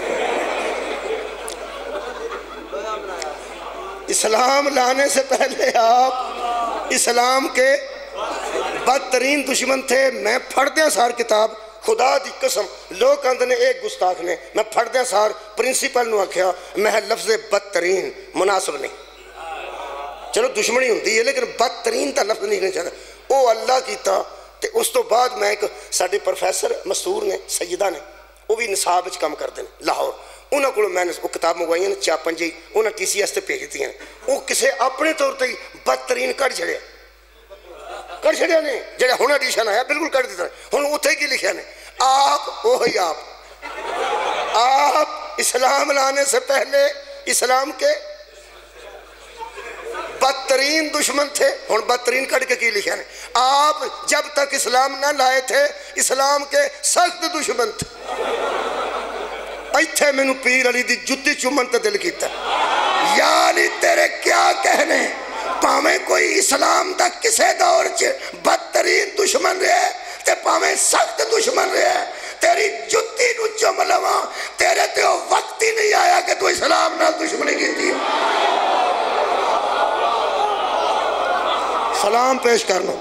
اسلام لانے سے پہلے آپ اسلام کے بدترین دشمن تھے. میں پڑھ دیا سار کتاب خدا دی قسم لوگ کہتے ہیں ایک گستاخ نے. میں پڑھ دیا سار پرنسپل نو آکھیا میں لفظ بدترین مناسب نہیں. چلو دشمنی ہوتی ہے لیکن بدترین تا لفظ نہیں چاہتا. وہ اللہ کیتا تے اس تو بعد میں ایک ساڑھے پروفیسر مستور نے سیدہ نے وہ بھی نصاب وچ کام کرتے ہیں لاہور. انہوں کو میں نے وہ کتاب منگوائی ہیں چاپن جی انہیں ٹی سی ایس تے بھیج دیتی ہیں. وہ کسے اپنے طور تے بدترین کر چھڑیا نے جڑا ہن ایڈیشن آیا بالکل کر دیتا ہے. ہن اتھے کی لکھیا نے آپ وہی آپ اسلام لانے سے پہلے اسلام کے بدترین دشمن تھے. ہن بدترین کٹ کے کی لکھیا نے آپ جب تک اسلام نہ لائے تھے اسلام کے سخت دشمن تھے. ایتھے میں نو پیر علی دی جتی چومن تے دل کیتا یا علی تیرے کیا کہنے. پاویں کوئی اسلام دا کسے دور چ بدترین دشمن رہے تے پاویں سخت دشمن رہے تیری جتی نو چوم لواں تیرے تے وقت ہی نہیں آیا کہ تو اسلام نال دشمنی کیتی. سلام پیش کرنا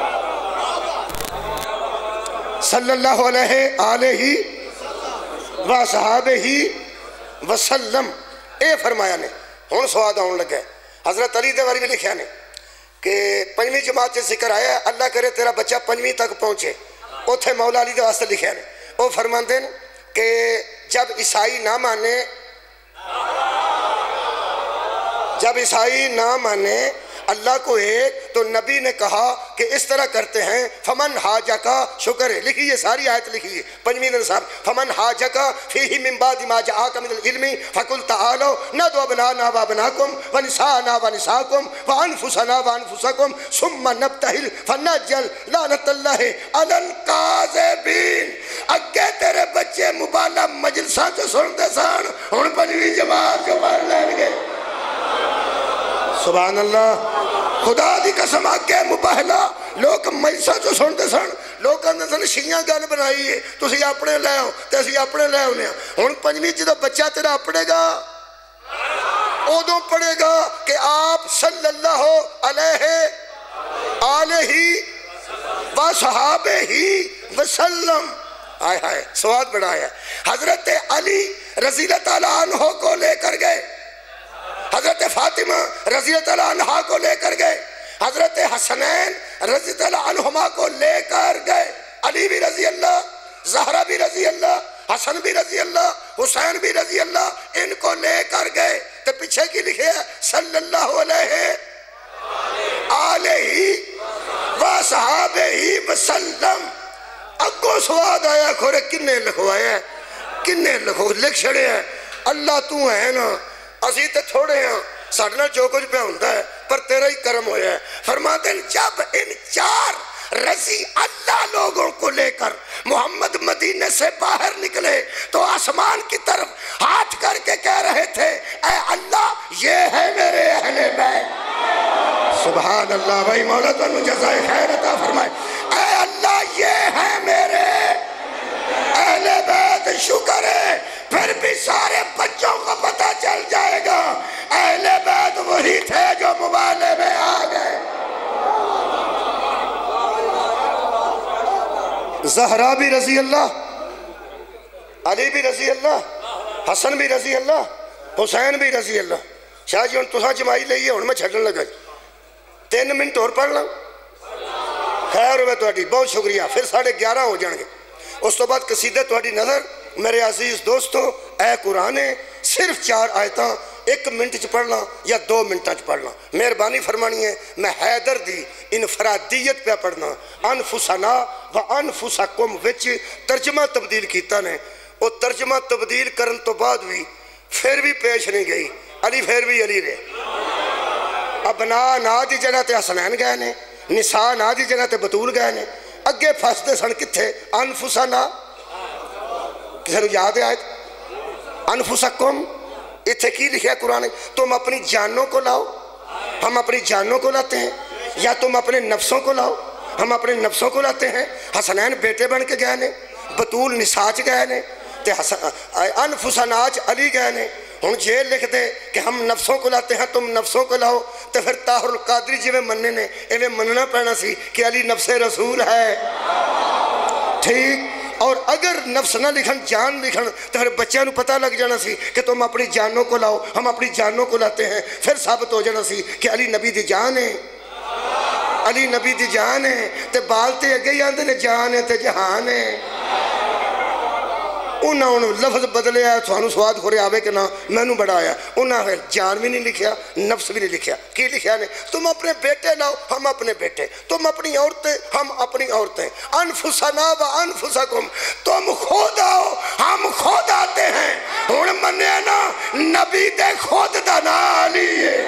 صلی اللہ علیہ وصحابہ وسلم. اے فرمایا نے. ہون سواد آن لگا حضرت علی دے بارے بھی لکھیا نے کہ 5ویں جماعت سے ذکر آیا اللہ کرے تیرا بچہ 5ویں تک پہنچے. اوتھے مولا علی دے واسطے لکھیا نے. وہ فرماندے ہیں کہ جب عیسائی نہ مانے اللہ کو ایک تو نبی نے کہا کہ اس طرح کرتے ہیں فمن حاجکا شکر ہے. لکھیے ساری آیت لکھیے 5ویں نصاب فمن حاجکا فیہ من بعد ما جاءک من العلم فقل تعالوا ندعو ابناءنا وابناکم ونساءنا ونساءکم وانفسنا وانفسکم ثم نبتہل فنجل لعنت اللہ علی الکاذبین. اگے تیرے بچے مبالغ مجلساں سے سنتے سن ہن 5ویں جماعت جو پڑھ لیں گے. سبحان اللہ. خدا دی قسم آگے مباہلہ لوگ مجلسہ جو سنتے سن لوگ کہتے سن شیعہ گل بنائی ہے تسی اپنے لے ہو تے اسی اپنے لے ہونے ہیں. ہن 5ویں جدو بچہ تیرا پڑھے گا ادوں پڑھے گا کہ آپ صلی اللہ علیہ وصحابہ وسلم. آئے ہائے سواد بڑھایا. حضرت علی رضی اللہ تعالیٰ عنہ کو لے کر گئے. حضرت فاطمہ رضی اللہ عنہ کو لے کر گئے. حضرت حسنین رضی اللہ عنہما کو لے کر گئے. علی بھی رضی اللہ زہرہ بھی رضی اللہ حسن بھی رضی اللہ حسین بھی رضی اللہ ان کو لے کر گئے. تو پیچھے کی لکھے ہے صلی اللہ علیہ وصحابہ وسلم. اگو سواد آیا کھورے کنے لکھوایا کنے لکھ چھڑے ہیں. اللہ تو ہے نا اسی تے تھوڑے ہیں ساڑھنا جو کچھ پہ ہوتا ہے پر تیرا ہی کرم ہویا ہے. فرماتے ہیں جب ان 4 رضی اللہ لوگوں کو لے کر محمد مدینے سے باہر نکلے تو آسمان کی طرف ہاتھ کر کے کہہ رہے تھے اے اللہ یہ ہے میرے اہل بیت. سبحان اللہ. بھائی مولا تو انہوں جزائے خیر عطا فرمائے. اے اللہ یہ ہے میرے اہل بیت. شکر ہے پھر بھی سارے بچوں کو پتہ چل جائے گا اہل بیت وہی تھے جو مبالغے میں آ گئے. زہرا بھی رضی اللہ علی بھی رضی اللہ حسن بھی رضی اللہ حسین بھی رضی اللہ شاہ جی ہوں تساں جمائی لئی ہے، ہوں میں چھڈن لگا 3 منٹ اور پڑھ لوں؟ خیر ہوئے تہاڈی، بہت شکریہ، پھر 11:30 ہو جان گے۔ اس تو بعد قصیدے تہاڈی نظر میرے عزیز دوستو، اے قرآن صرف 4 آیتاں 1 منٹ چ پڑھنا یا 2 منٹاں چ پڑھنا، مہربانی فرمانی ہے۔ میں حیدر دی انفرادیت پہ پڑھنا، انفسنا و انفسکم وچ ترجمہ تبدیل کیتا نے، وہ ترجمہ تبدیل کرن تو بعد بھی پھر بھی پیش نہیں گئی، علی پھر بھی علی رہے۔ ابنا نا دی جگہ تے حسنین گئے نے، نساء نا دی جگہ تے بطول گئے نے، اگے پھستے سن کتھے؟ انفسنا، کسی نے یاد ہے آیت؟ انفسکم، اتھے کی لکھا ہے قرآن؟ تم اپنی جانوں کو لاؤ، ہم اپنی جانوں کو لاتے ہیں، یا تم اپنے نفسوں کو لاؤ، ہم اپنے نفسوں کو لاتے ہیں۔ حسنین بیٹے بن کے گئے نے، بطول نساچ گئے نے، تے انفسناچ علی گئے نے۔ ہوں جے لکھ دے کہ ہم نفسوں کو لاتے ہیں تم نفسوں کو لاؤ، تو پھر طاہر القادری جی میں مننے نے ایویں مننا پینا سی کہ علی نفس رسول ہے، ٹھیک؟ اور اگر نفس نہ لکھن جان لکھن تو پھر بچیاں نو پتہ لگ جانا سی کہ تم اپنی جانوں کو لاؤ، ہم اپنی جانوں کو لاتے ہیں، پھر ثابت ہو جانا سی کہ علی نبی دی جان ہے، علی نبی دی جان ہے، تے بال تے اگے ہی آندے نے جان ہے تے جہان ہے۔ انہوں نے لفظ بدلے ہے، تھانو سواد خورے آوے کہ نہ میں نو بڑا آیا، انہوں نے جان بھی نہیں لکھیا، نفس بھی نہیں لکھیا۔ کی لکھیا نے؟ تم اپنے بیٹے لاؤ، ہم اپنے بیٹے، تم اپنی عورتیں، ہم اپنی عورتیں، انفسنا و انفسکم، تم خود آؤ ہم خود آتے ہیں۔ ہون منیا نا نبی دے خود دا نا علی ہے۔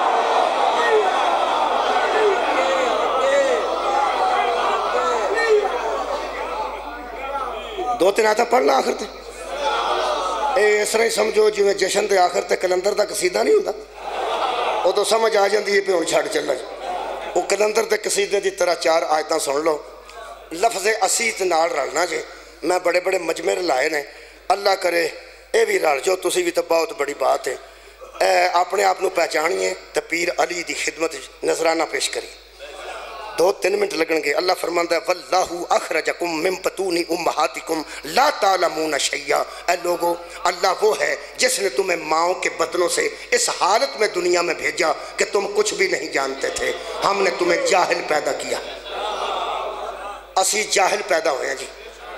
2-3 آیتاں پڑھنا آخر تے، اس طرح ہی سمجھو جی میں جشن دے آخر تے کلندر دا قصیدہ نہیں ہوتا، وہ تو سمجھ آ جاندی ہے پہ ہوں چھڑ چلنا جی۔ وہ کلندر دے قصیدے دی طرح 4 آیتاں سن لو، لفظ اسیت نال رلنا جی، میں بڑے بڑے مجمع لائے نے، اللہ کرے اے بھی رل جو، تسی بھی تو بہت بڑی بات ہے۔ اپنے آپ نو پہچانیے تو پیر علی دی خدمت نظرانہ پیش کری، 2-3 منٹ لگن گے۔ اللہ فرماندہ ہے واللہ اخرجکم من بطون امہاتکم لا تعلمون شیئا، اے لوگو اللہ وہ ہے جس نے تمہیں ماؤں کے بطنوں سے اس حالت میں دنیا میں بھیجا کہ تم کچھ بھی نہیں جانتے تھے، ہم نے تمہیں جاہل پیدا کیا۔ اسی جاہل پیدا ہوئے ہیں جی،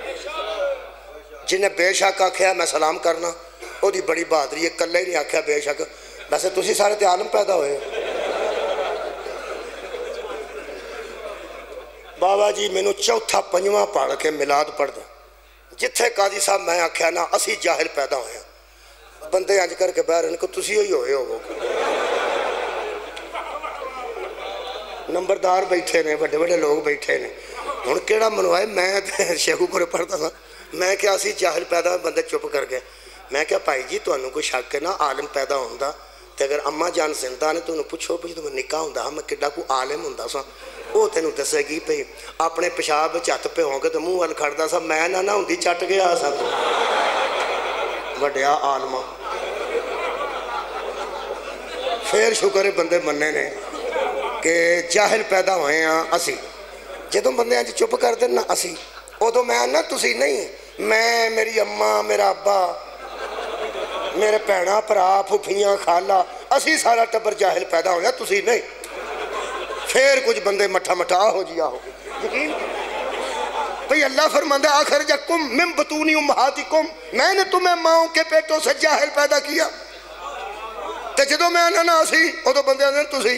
جنہیں بے شک آکھیا میں سلام کرنا وہ دی بڑی بہادری ہے، کلے ہی نہیں آکھیا بے شک، ویسے تسی سارے تے عالم پیدا ہوئے ہیں۔ بابا جی میں نو 4-5واں پڑھ کے میلاد پڑھ دیں، جتھے قاضی صاحب میں آکھیا نا اسی جاہل پیدا ہوئے ہیں، بندے انج کر کے بہر ان کو تسی ہوئی ہوئے ہو، نمبردار بیٹھے نے، بڑے بڑے لوگ بیٹھے نے، ہن کیڑا منوائے؟ میں شیخو کو پڑھتا تھا، میں کیا اسی جاہل پیدا ہوئے، بندے چپ کر گئے۔ میں کیا بھائی جی تو انہوں کو شک ہے نا عالم پیدا ہوندہ، تے اگر اماں جان زندہ نے تو انہوں پوچھو بھی تو نکاح ہوندہ ہم کڈا کو عالم ہوندہ سا، وہ تینوں دسے گی پہ اپنے پیشاب چت پہ ہوں گے تو منہ وال کھڑدا سا، میں نہ ہوندی چٹ گیا سا تو وڈیا عالمہ۔ پھر شکر ہے بندے مننے نے کہ جاہل پیدا ہوئے ہیں اسی، جدوں بندے انج چپ کر دیں نا اسی، ادو میں نا تسی نہیں، میں میری اماں میرا ابا میرے بھیڑاں بھرا پھپھیاں خالہ اسی سارا ٹبر جاہل پیدا ہویا، تسی نہیں۔ پھر کچھ بندے مٹھا مٹھا ہو جیا ہو یقین بھئی اللہ فرماندہ اخرجکم من بطون امہاتکم، میں نے تمہیں ماؤں کے پیٹوں سے جاہل پیدا کیا، تے جدو میں آنا نا اسی ادو بندے آنے تسی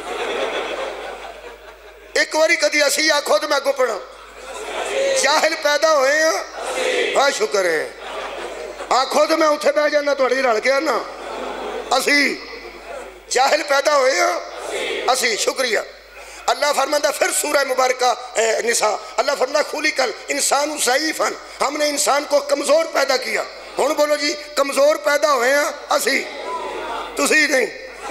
ایک واری کدی اسی آکھو تو میں کو پڑھا جاہل پیدا ہوئے ہیں، ہاں شکر ہے، آکھو تو میں اتھے بہ جانا توڑی رڑ کے آنا، اسی جاہل پیدا ہوئے ہیں اسی، شکریہ۔ اللہ فرماندہ پھر سورہ مبارکہ نساء، اللہ فرماندہ خلق الانسان ضعیفا، ہم نے انسان کو کمزور پیدا کیا، ہن بولو جی کمزور پیدا ہوئے ہیں اسی، تسی نہیں۔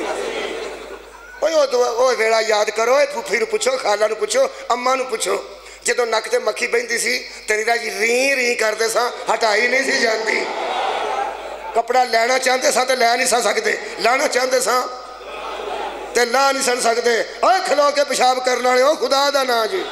اوہ ویڑا یاد کرو، پھوپھی نو پوچھو، خالہ نو پوچھو، اماں نو پوچھو، جدو نک تے مکھی بہندی سی تیری راجی رین رین کردے سا، ہٹائی نہیں سی جاندی، کپڑا لینا چاہتے سا تے لے نہیں سا سکتے، لانا چاہتے سا تے لا نہیں سن سکتے، اوہ کھلو کے پیشاب کرنا رہے ہو خدا دا نا جی،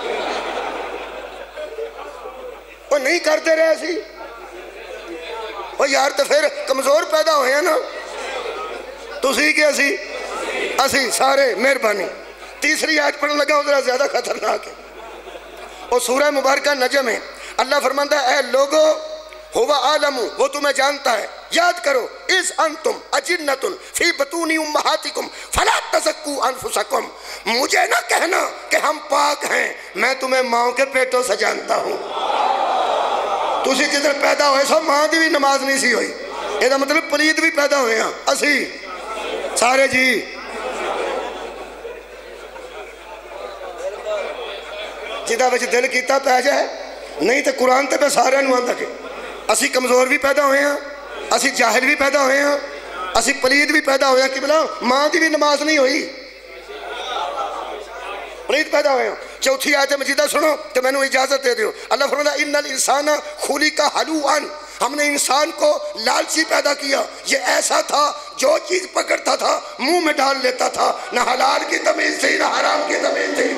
وہ نہیں کرتے رہے سی، وہ یار تو پھر کمزور پیدا ہوئے ہیں نا، تسی کہ اسی سارے مہربانی. تیسری آیت پڑھنے لگا ذرا زیادہ خطرناک ہے. اور سورہ مبارکہ نجم ہے. اللہ فرماتا ہے اے لوگو ہوا عالم، وہ تمہیں جانتا ہے. یاد کرو اذ انتم اجنۃ فی بطون امہاتکم فلا تزکوا انفسکم. مجھے نہ کہنا کہ ہم پاک ہیں، میں تمہیں ماں کے پیٹوں سے جانتا ہوں. تسی جدھر پیدا ہوئے سو ماں دی بھی نماز نہیں سی ہوئی، یہ مطلب پلید بھی پیدا ہوئے ہیں اسی سارے. جی جدہ وچ دل کیتا پہ جائے، نہیں تو قرآن تے پہ سارے نو آندا کہ اسی کمزور بھی پیدا ہوئے ہیں، اسی جاہل بھی پیدا ہوئے ہیں، اسی پلید بھی پیدا ہوئے ہیں. کہ بلا ماں دی بھی نماز نہیں ہوئی، پلید پیدا ہوئے ہیں. چوتھی آیت مجیدہ سنو تو میں نے اجازت دے دیو. اللہ فرماتا ان الانسان خلق ہلوعا، ہم نے انسان کو لالچی پیدا کیا. یہ ایسا تھا جو چیز پکڑتا تھا منہ میں ڈال لیتا تھا، نہ حلال کی تمیز تھی نہ حرام کی تمیز تھی.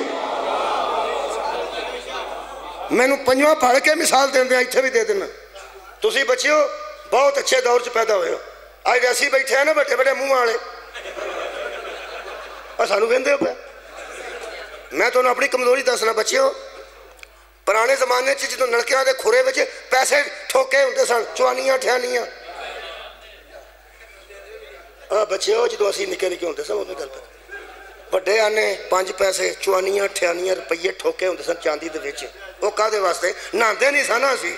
میں نے پنجواں پڑھ کے مثال دے دیں، اتھے بھی دے دینا. تسی بچیو بہت اچھے دور سے پیدا ہوئے ہو. آج ایسی بیٹھے ہیں نا بڑے بڑے منہ والے، اور سانو کہندے ہو پہ. میں تو اپنی کمزوری دسنا بچیو. پرانے زمانے چ جدوں نلکیاں دے کھورے وچ پیسے ٹھوکے ہوندے سن، چوانیاں ٹھیانیاں. بچیو جدوں اسی نکے نکے ہوندے سن اودوں گل پہ بڑے آنے 5 پیسے چوانیاں ٹھیانیاں روپیے ٹھوکے ہوندے سن چاندی دے وچ. وہ کادے واسطے نہاندے نہیں سن اسی.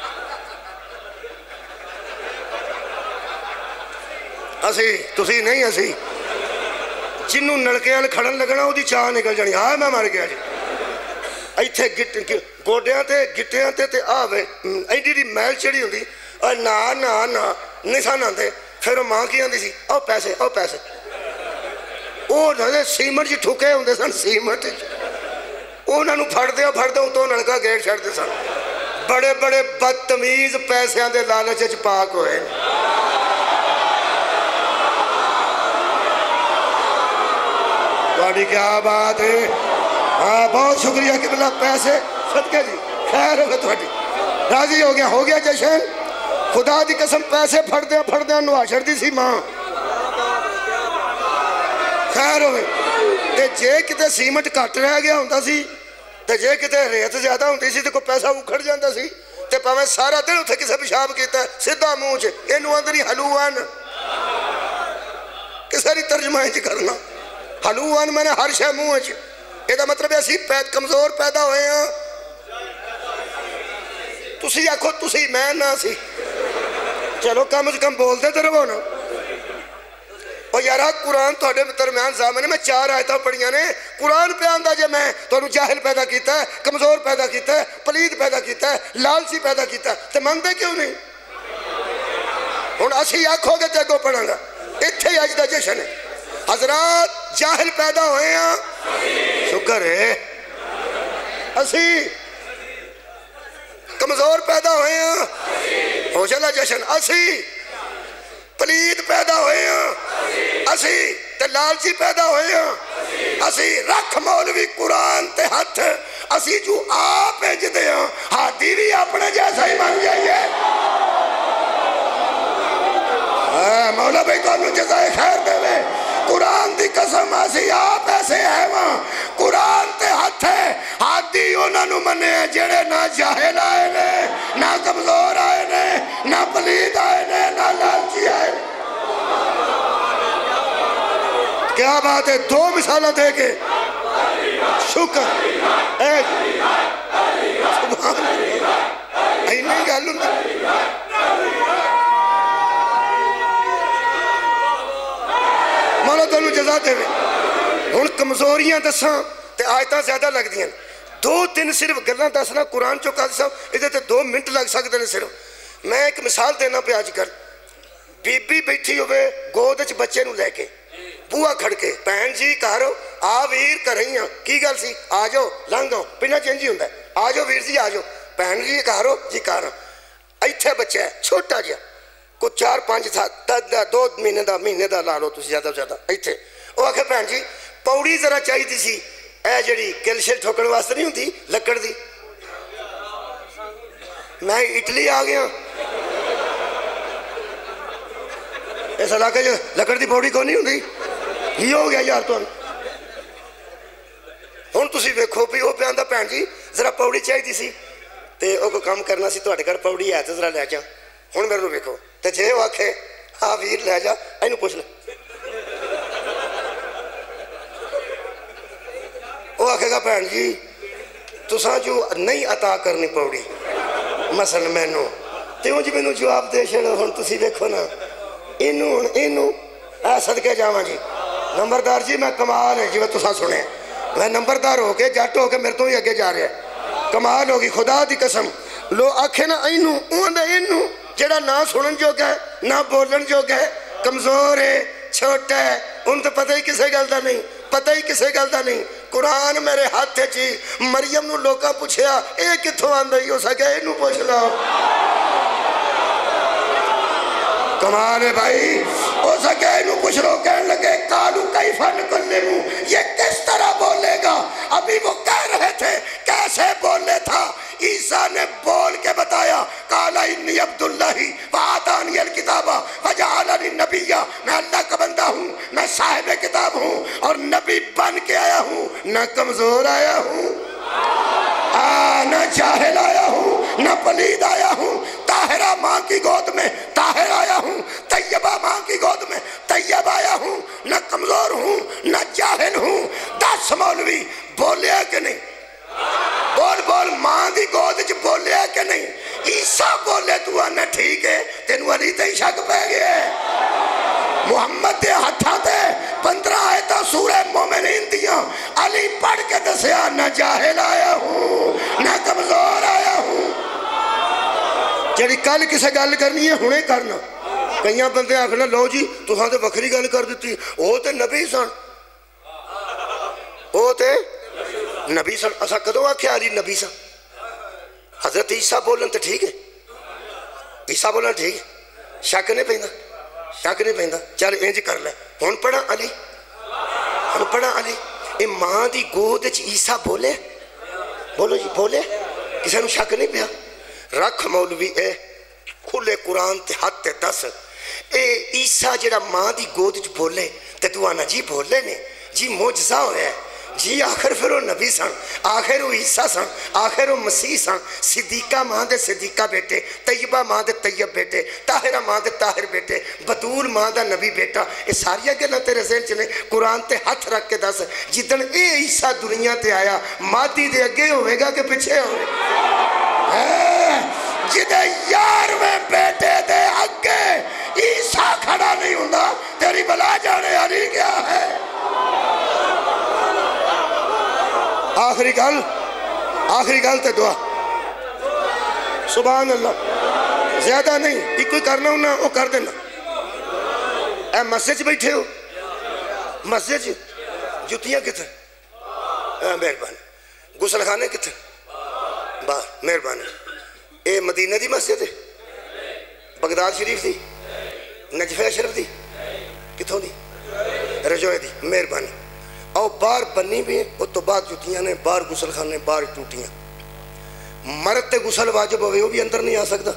اسی تسی نہیں اسی جنوں نلکے کھڑن لگنا وہ چاہ نکل جانی. ہاں میں مر گیا جی. ایتھے گوڈیاں تے گٹیاں تے آوے ایڈی ایڈی میل چڑی ہوندی. اور نا نا نا نہیں سن آندے. پھر وہ ماں کی آندی سی او پیسے او پیسے. وہ سیمنٹ جی ٹھوکے ہوندے سن، سیمنٹ انہوں نے پھڑ دے تو نلکا گیٹ چھڑ دے سن. بڑے بڑے بدتمیز پیسیاں دے لالچ وچ پاک ہوئے. تہاڈی کیا بات ہے. ہاں بہت شکریہ کہ بلا پیسے صدقے جی خیر ہوگا تہاڈی. راضی ہو گیا جشن. خدا دی قسم پیسے پھڑ دیا نوا چھڑ دی سی ماں. خیر ہوئے. تے جے کتے سیمنٹ کٹ رہ گیا ہوندہ سی تے جے کتے ریت زیادہ ہوندی سی تے کوئی پیسہ اکھڑ جاندہ سی تے پاویں سارا دن اتھے کسے پیشاب کیتا ہے سدھا منہ چ اینو اندری حلوان. کسے دی ترجمہ ہے کرنا حلوان میں نے ہر شے منہ چ. یہ مطلب اسی کمزور پیدا ہوئے ہیں. تسی آکھو تسی میں نہ سی. چلو کم از کم بول دے رہو نا. اور یارہ قرآن تھوڑے درمیان زامنے میں 4 آیتاں پڑھیاں نے. قرآن پہ آندہ جے میں تو جاہل پیدا کیتا ہے، کمزور پیدا کیتا ہے، پلید پیدا کیتا ہے، لالچی پیدا کیتا ہے. تو مانگتے کیوں نہیں؟ ہن اسی آکھو گے تے کو پڑھاں گا. اتھے ہی اج دا جشن ہے. حضرات جاہل پیدا ہوئے ہیں، شکر ہے. اسی کمزور پیدا ہوئے ہیں، ہو چلا جشن. اسی پلید پیدا ہوئے ہیں، اسی تے لالچی پیدا ہوئے ہیں. اسی رکھ مولوی قرآن تے ہاتھ. اسی جو آپ جدے ہیں ہاتھی بھی اپنے جیسا ہی بن جائیے. مولا بھائی تو انہوں جزائے خیر دے لے. قرآن دی قسم اسی آپ ایسے ہیں وہاں. قرآن تے ہاتھ ہے. ہاتھی انہوں نے منے ہیں جڑے نہ جاہل آئے نے، نہ کمزور آئے نے، نہ پلید آئے نے، نہ لالچی آئے نے. کیا بات ہے. 2 مثالہ دے کے شکر. سبحان اللہ. نہیں گل ہوندی. مولا تانوں جزا دے. ہن کمزوریاں دساں تے آیتاں زیادہ لگ دیاں. 2-3 صرف گلاں دسنا قرآن چوں قاضی صاحب ادھے تے 2 منٹ لگ سکتے ہیں صرف. میں ایک مثال دینا پہ آج کل. بی بی بیٹھی ہوئے گود وچ بچے نو لے کے بوا کھڑ کے بہن جی گھر آ ویر کرائیاں کی گل سی آ جاؤ لنگ آؤ پہنا چینج ہی ہوندا ہے. آ جاؤ ویر جی آ جاؤ. بہن جی گھر ہو جی گھر. ایتھے بچہ ہے چھوٹا جہا کوئی 4-5 سال 2 مہینے دا لا لو تسی زیادہ سے زیادہ. ایتھے وہ آکھے بہن جی پوڑی ذرا چاہیے سی اے جڑی کل شل ٹھوکن واسطے نہیں ہوندی لکڑ دی. میں اٹلی آ گیا. اس علاقے جو لکڑ دی پوڑی کو نہیں ہوندی کی ہو گیا یار تو ہن تسی ویکھو بھی وہ پیاندا بھین جی ذرا پوڑی چاہیے سی تے او کوئی کام کرنا سی تہاڈے گھر پوڑی ہے تے ذرا لے جا ہن میرے نوں ویکھو تے جے وہ آکھے ہاں ویر لے جا اینوں پوچھ لے وہ آکھے گا بھین جی تساں جو نہیں عطا کرنی پوڑی مثلا مینوں تے وہ جی مینوں جواب دے چھڑو ہن تسی ویکھو نا اینوں اے صدقے جاواں جی نمبردار جی میں کمال ہے جی تساں سنے میں نمبردار ہو کے جٹ ہو کے میرے تو ہی اگے جا رہا ہے کمال ہوگی خدا دی قسم لو آکھے نا اینوں جڑا نہ سنن جو گئے نہ بولن جو گئے کمزور ہے چھوٹا ہے ان تو پتہ ہی کسے گل دا نہیں پتہ ہی کسے گل دا نہیں قرآن میرے ہاتھ چی مریم نو لوکاں پوچھیا اے کتھوں آندا ہی ہو سکے اینوں پوچھ لو کمال ہے بھائی ہو سکے اینوں پوچھ لو کہنے لگے قالو کیف نکلمو یہ کس طرح بولے گا ابھی وہ کہہ رہے تھے کیسے بولنے تھا عیسیٰ نے بول کے بتایا قال انی عبداللہ وآتانی الکتاب وجعلنی نبیّ میں اللہ کا بندہ ہوں میں صاحب کتاب ہوں اور نبی بن کے آیا ہوں نہ کمزور آیا ہوں نہ جاہل آیا ہوں نہ پلید آیا ہوں طاہرہ ماں کی گود میں طاہر آیا ہوں طیبہ ماں کی گود میں طیب آیا ہوں نہ کمزور ہوں نہ جاہل ہوں 10 مولوی بولے کہ نہیں بول ماں دی گود چ بولے کہ نہیں عیسیٰ بولے تو آنا ٹھیک ہے تینوں علی تے شک پہ گیا محمد دے ہتھاں تے 15 آیتاں سورہ مومنین دیاں علی پڑھ کے دسیا نہ جاہل آیا ہوں نہ کمزور آیا ہوں جڑی کل کسے گل کرنی ہے ہنے کرنا کئیاں بندے آکھنا لو جی تساں تے وکھری گل کر دتی او تے نبی سن او تے نبی سن اسا کدوں آکھیا علی نبی سن حضرت عیسیٰ بولن تے ٹھیک ہے عیسیٰ بولن ٹھیک ہے شک نہیں پیندا شک نہیں پیندا چل انج کر لے ہن پڑھا علی ہن پڑھا علی اے ماں دی گود وچ عیسیٰ بولے بولو جی بولے کسے نوں شک نہیں پیا رکھ مولوی اے کھلے قرآن تے ہاتھ تے دس اے عیسیٰ جڑا ماں دی گود وچ بولے تے تو آنا جی بولے نے جی معجزہ ہویا ہے جی آخر پھر وہ نبی سن آخر وہ عیسیٰ سن آخر وہ مسیح سن صدیقہ ماں دے صدیقہ بیٹے طیبہ ماں دے طیب بیٹے طاہرہ ماں دے طاہر بیٹے بطول ماں دا نبی بیٹا یہ ساری گلاں تیرے ذہن چ نے قرآن تے ہاتھ رکھ کے دس جدن اے عیسیٰ دنیا تے آیا مادی دے اگے ہوئے گا کہ پیچھے ہوئے جدے 11ویں بیٹے دے اگے عیسیٰ کھڑا نہیں ہوندا تیری بلا جانے علی کیا ہے آخری گل تے دعا سبحان اللہ زیادہ نہیں ایک کوئی کرنا ہونا وہ کر دینا اے مسجد بیٹھے ہو مسجد جتیاں کتنے مہربانی غسل خانے کتنے باہر مہربانی اے مدینہ دی مسجد ہے بغداد شریف دی نجف اشرف دی کتھوں دی رجوع دی مہربانی اور باہر بنی بھی وہ تو بعد جتیاں نے باہر غسل خانے باہر ٹوٹیاں مرد تے غسل واجب ہوئے وہ بھی اندر نہیں آ سکتا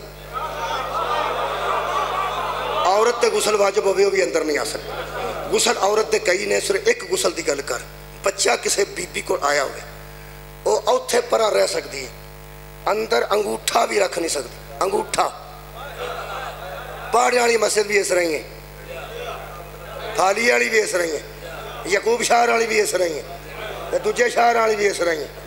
عورت تے غسل واجب ہوئے وہ بھی اندر نہیں آ سکتا غسل عورت تے کئی نے صرف ایک غسل دی گل کر بچہ کسے بی بی کو آیا ہوئے وہ اوتھے پرا رہ سکتی ہے اندر انگوٹھا بھی رکھ نہیں سکتی انگوٹھا پہاڑی والی مسجد بھی اس رہی ہیں تھالی والی بھی اس رہی ہیں یعقوب شہر والی بھی اس رہی ہیں دوجے شہر والی بھی اس رہی ہیں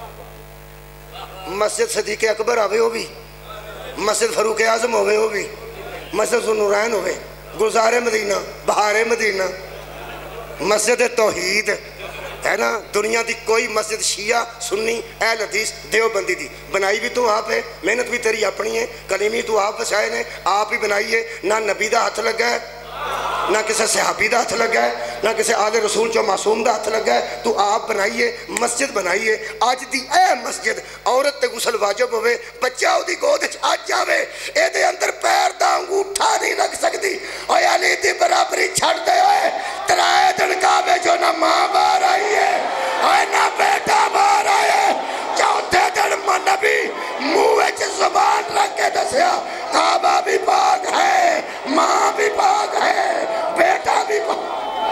مسجد صدیق اکبر ہوئے وہ بھی مسجد فاروق اعظم ہوئے وہ بھی مسجد نورین ہوئے گلزار مدینہ بہار مدینہ مسجد توحید ہے نا دنیا دی کوئی مسجد شیعہ سنی اہل حدیث دیوبندی دی بنائی بھی تو آپ ہے محنت بھی تیری اپنی ہے کلیمی تو آپ بچائے نے آپ ہی بنائی ہے نہ نبی دا ہاتھ لگا ہے نہ کسی صحابی دا ہاتھ لگا ہے نہ کسی آل رسول جو معصوم دا ہاتھ لگا ہے تو آپ بنائیے مسجد بنائیے آج دی اے مسجد عورت تے غسل واجب ہوئے بچہ ہو دی گود آج جاوے اے دے اندر پیر دا انگوٹھا نہیں رکھ سکتی اوہ علی دی برابری چھڑ دے ہوئے ترائے دن کعبے جو نہ ماں باہر آئی ہے اوہ نہ بیٹا باہر آئی ہے چوتھے دن نبی منہ وچ زبان رکھ کے دسیا کعبہ بھی پاک ہے ماں بھی پاک ہے بیٹا بھی پاک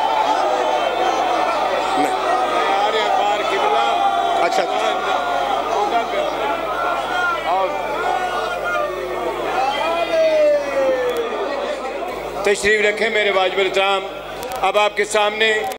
اچھا تشریف رکھیں میرے واجب الاحترام. اب آپ کے سامنے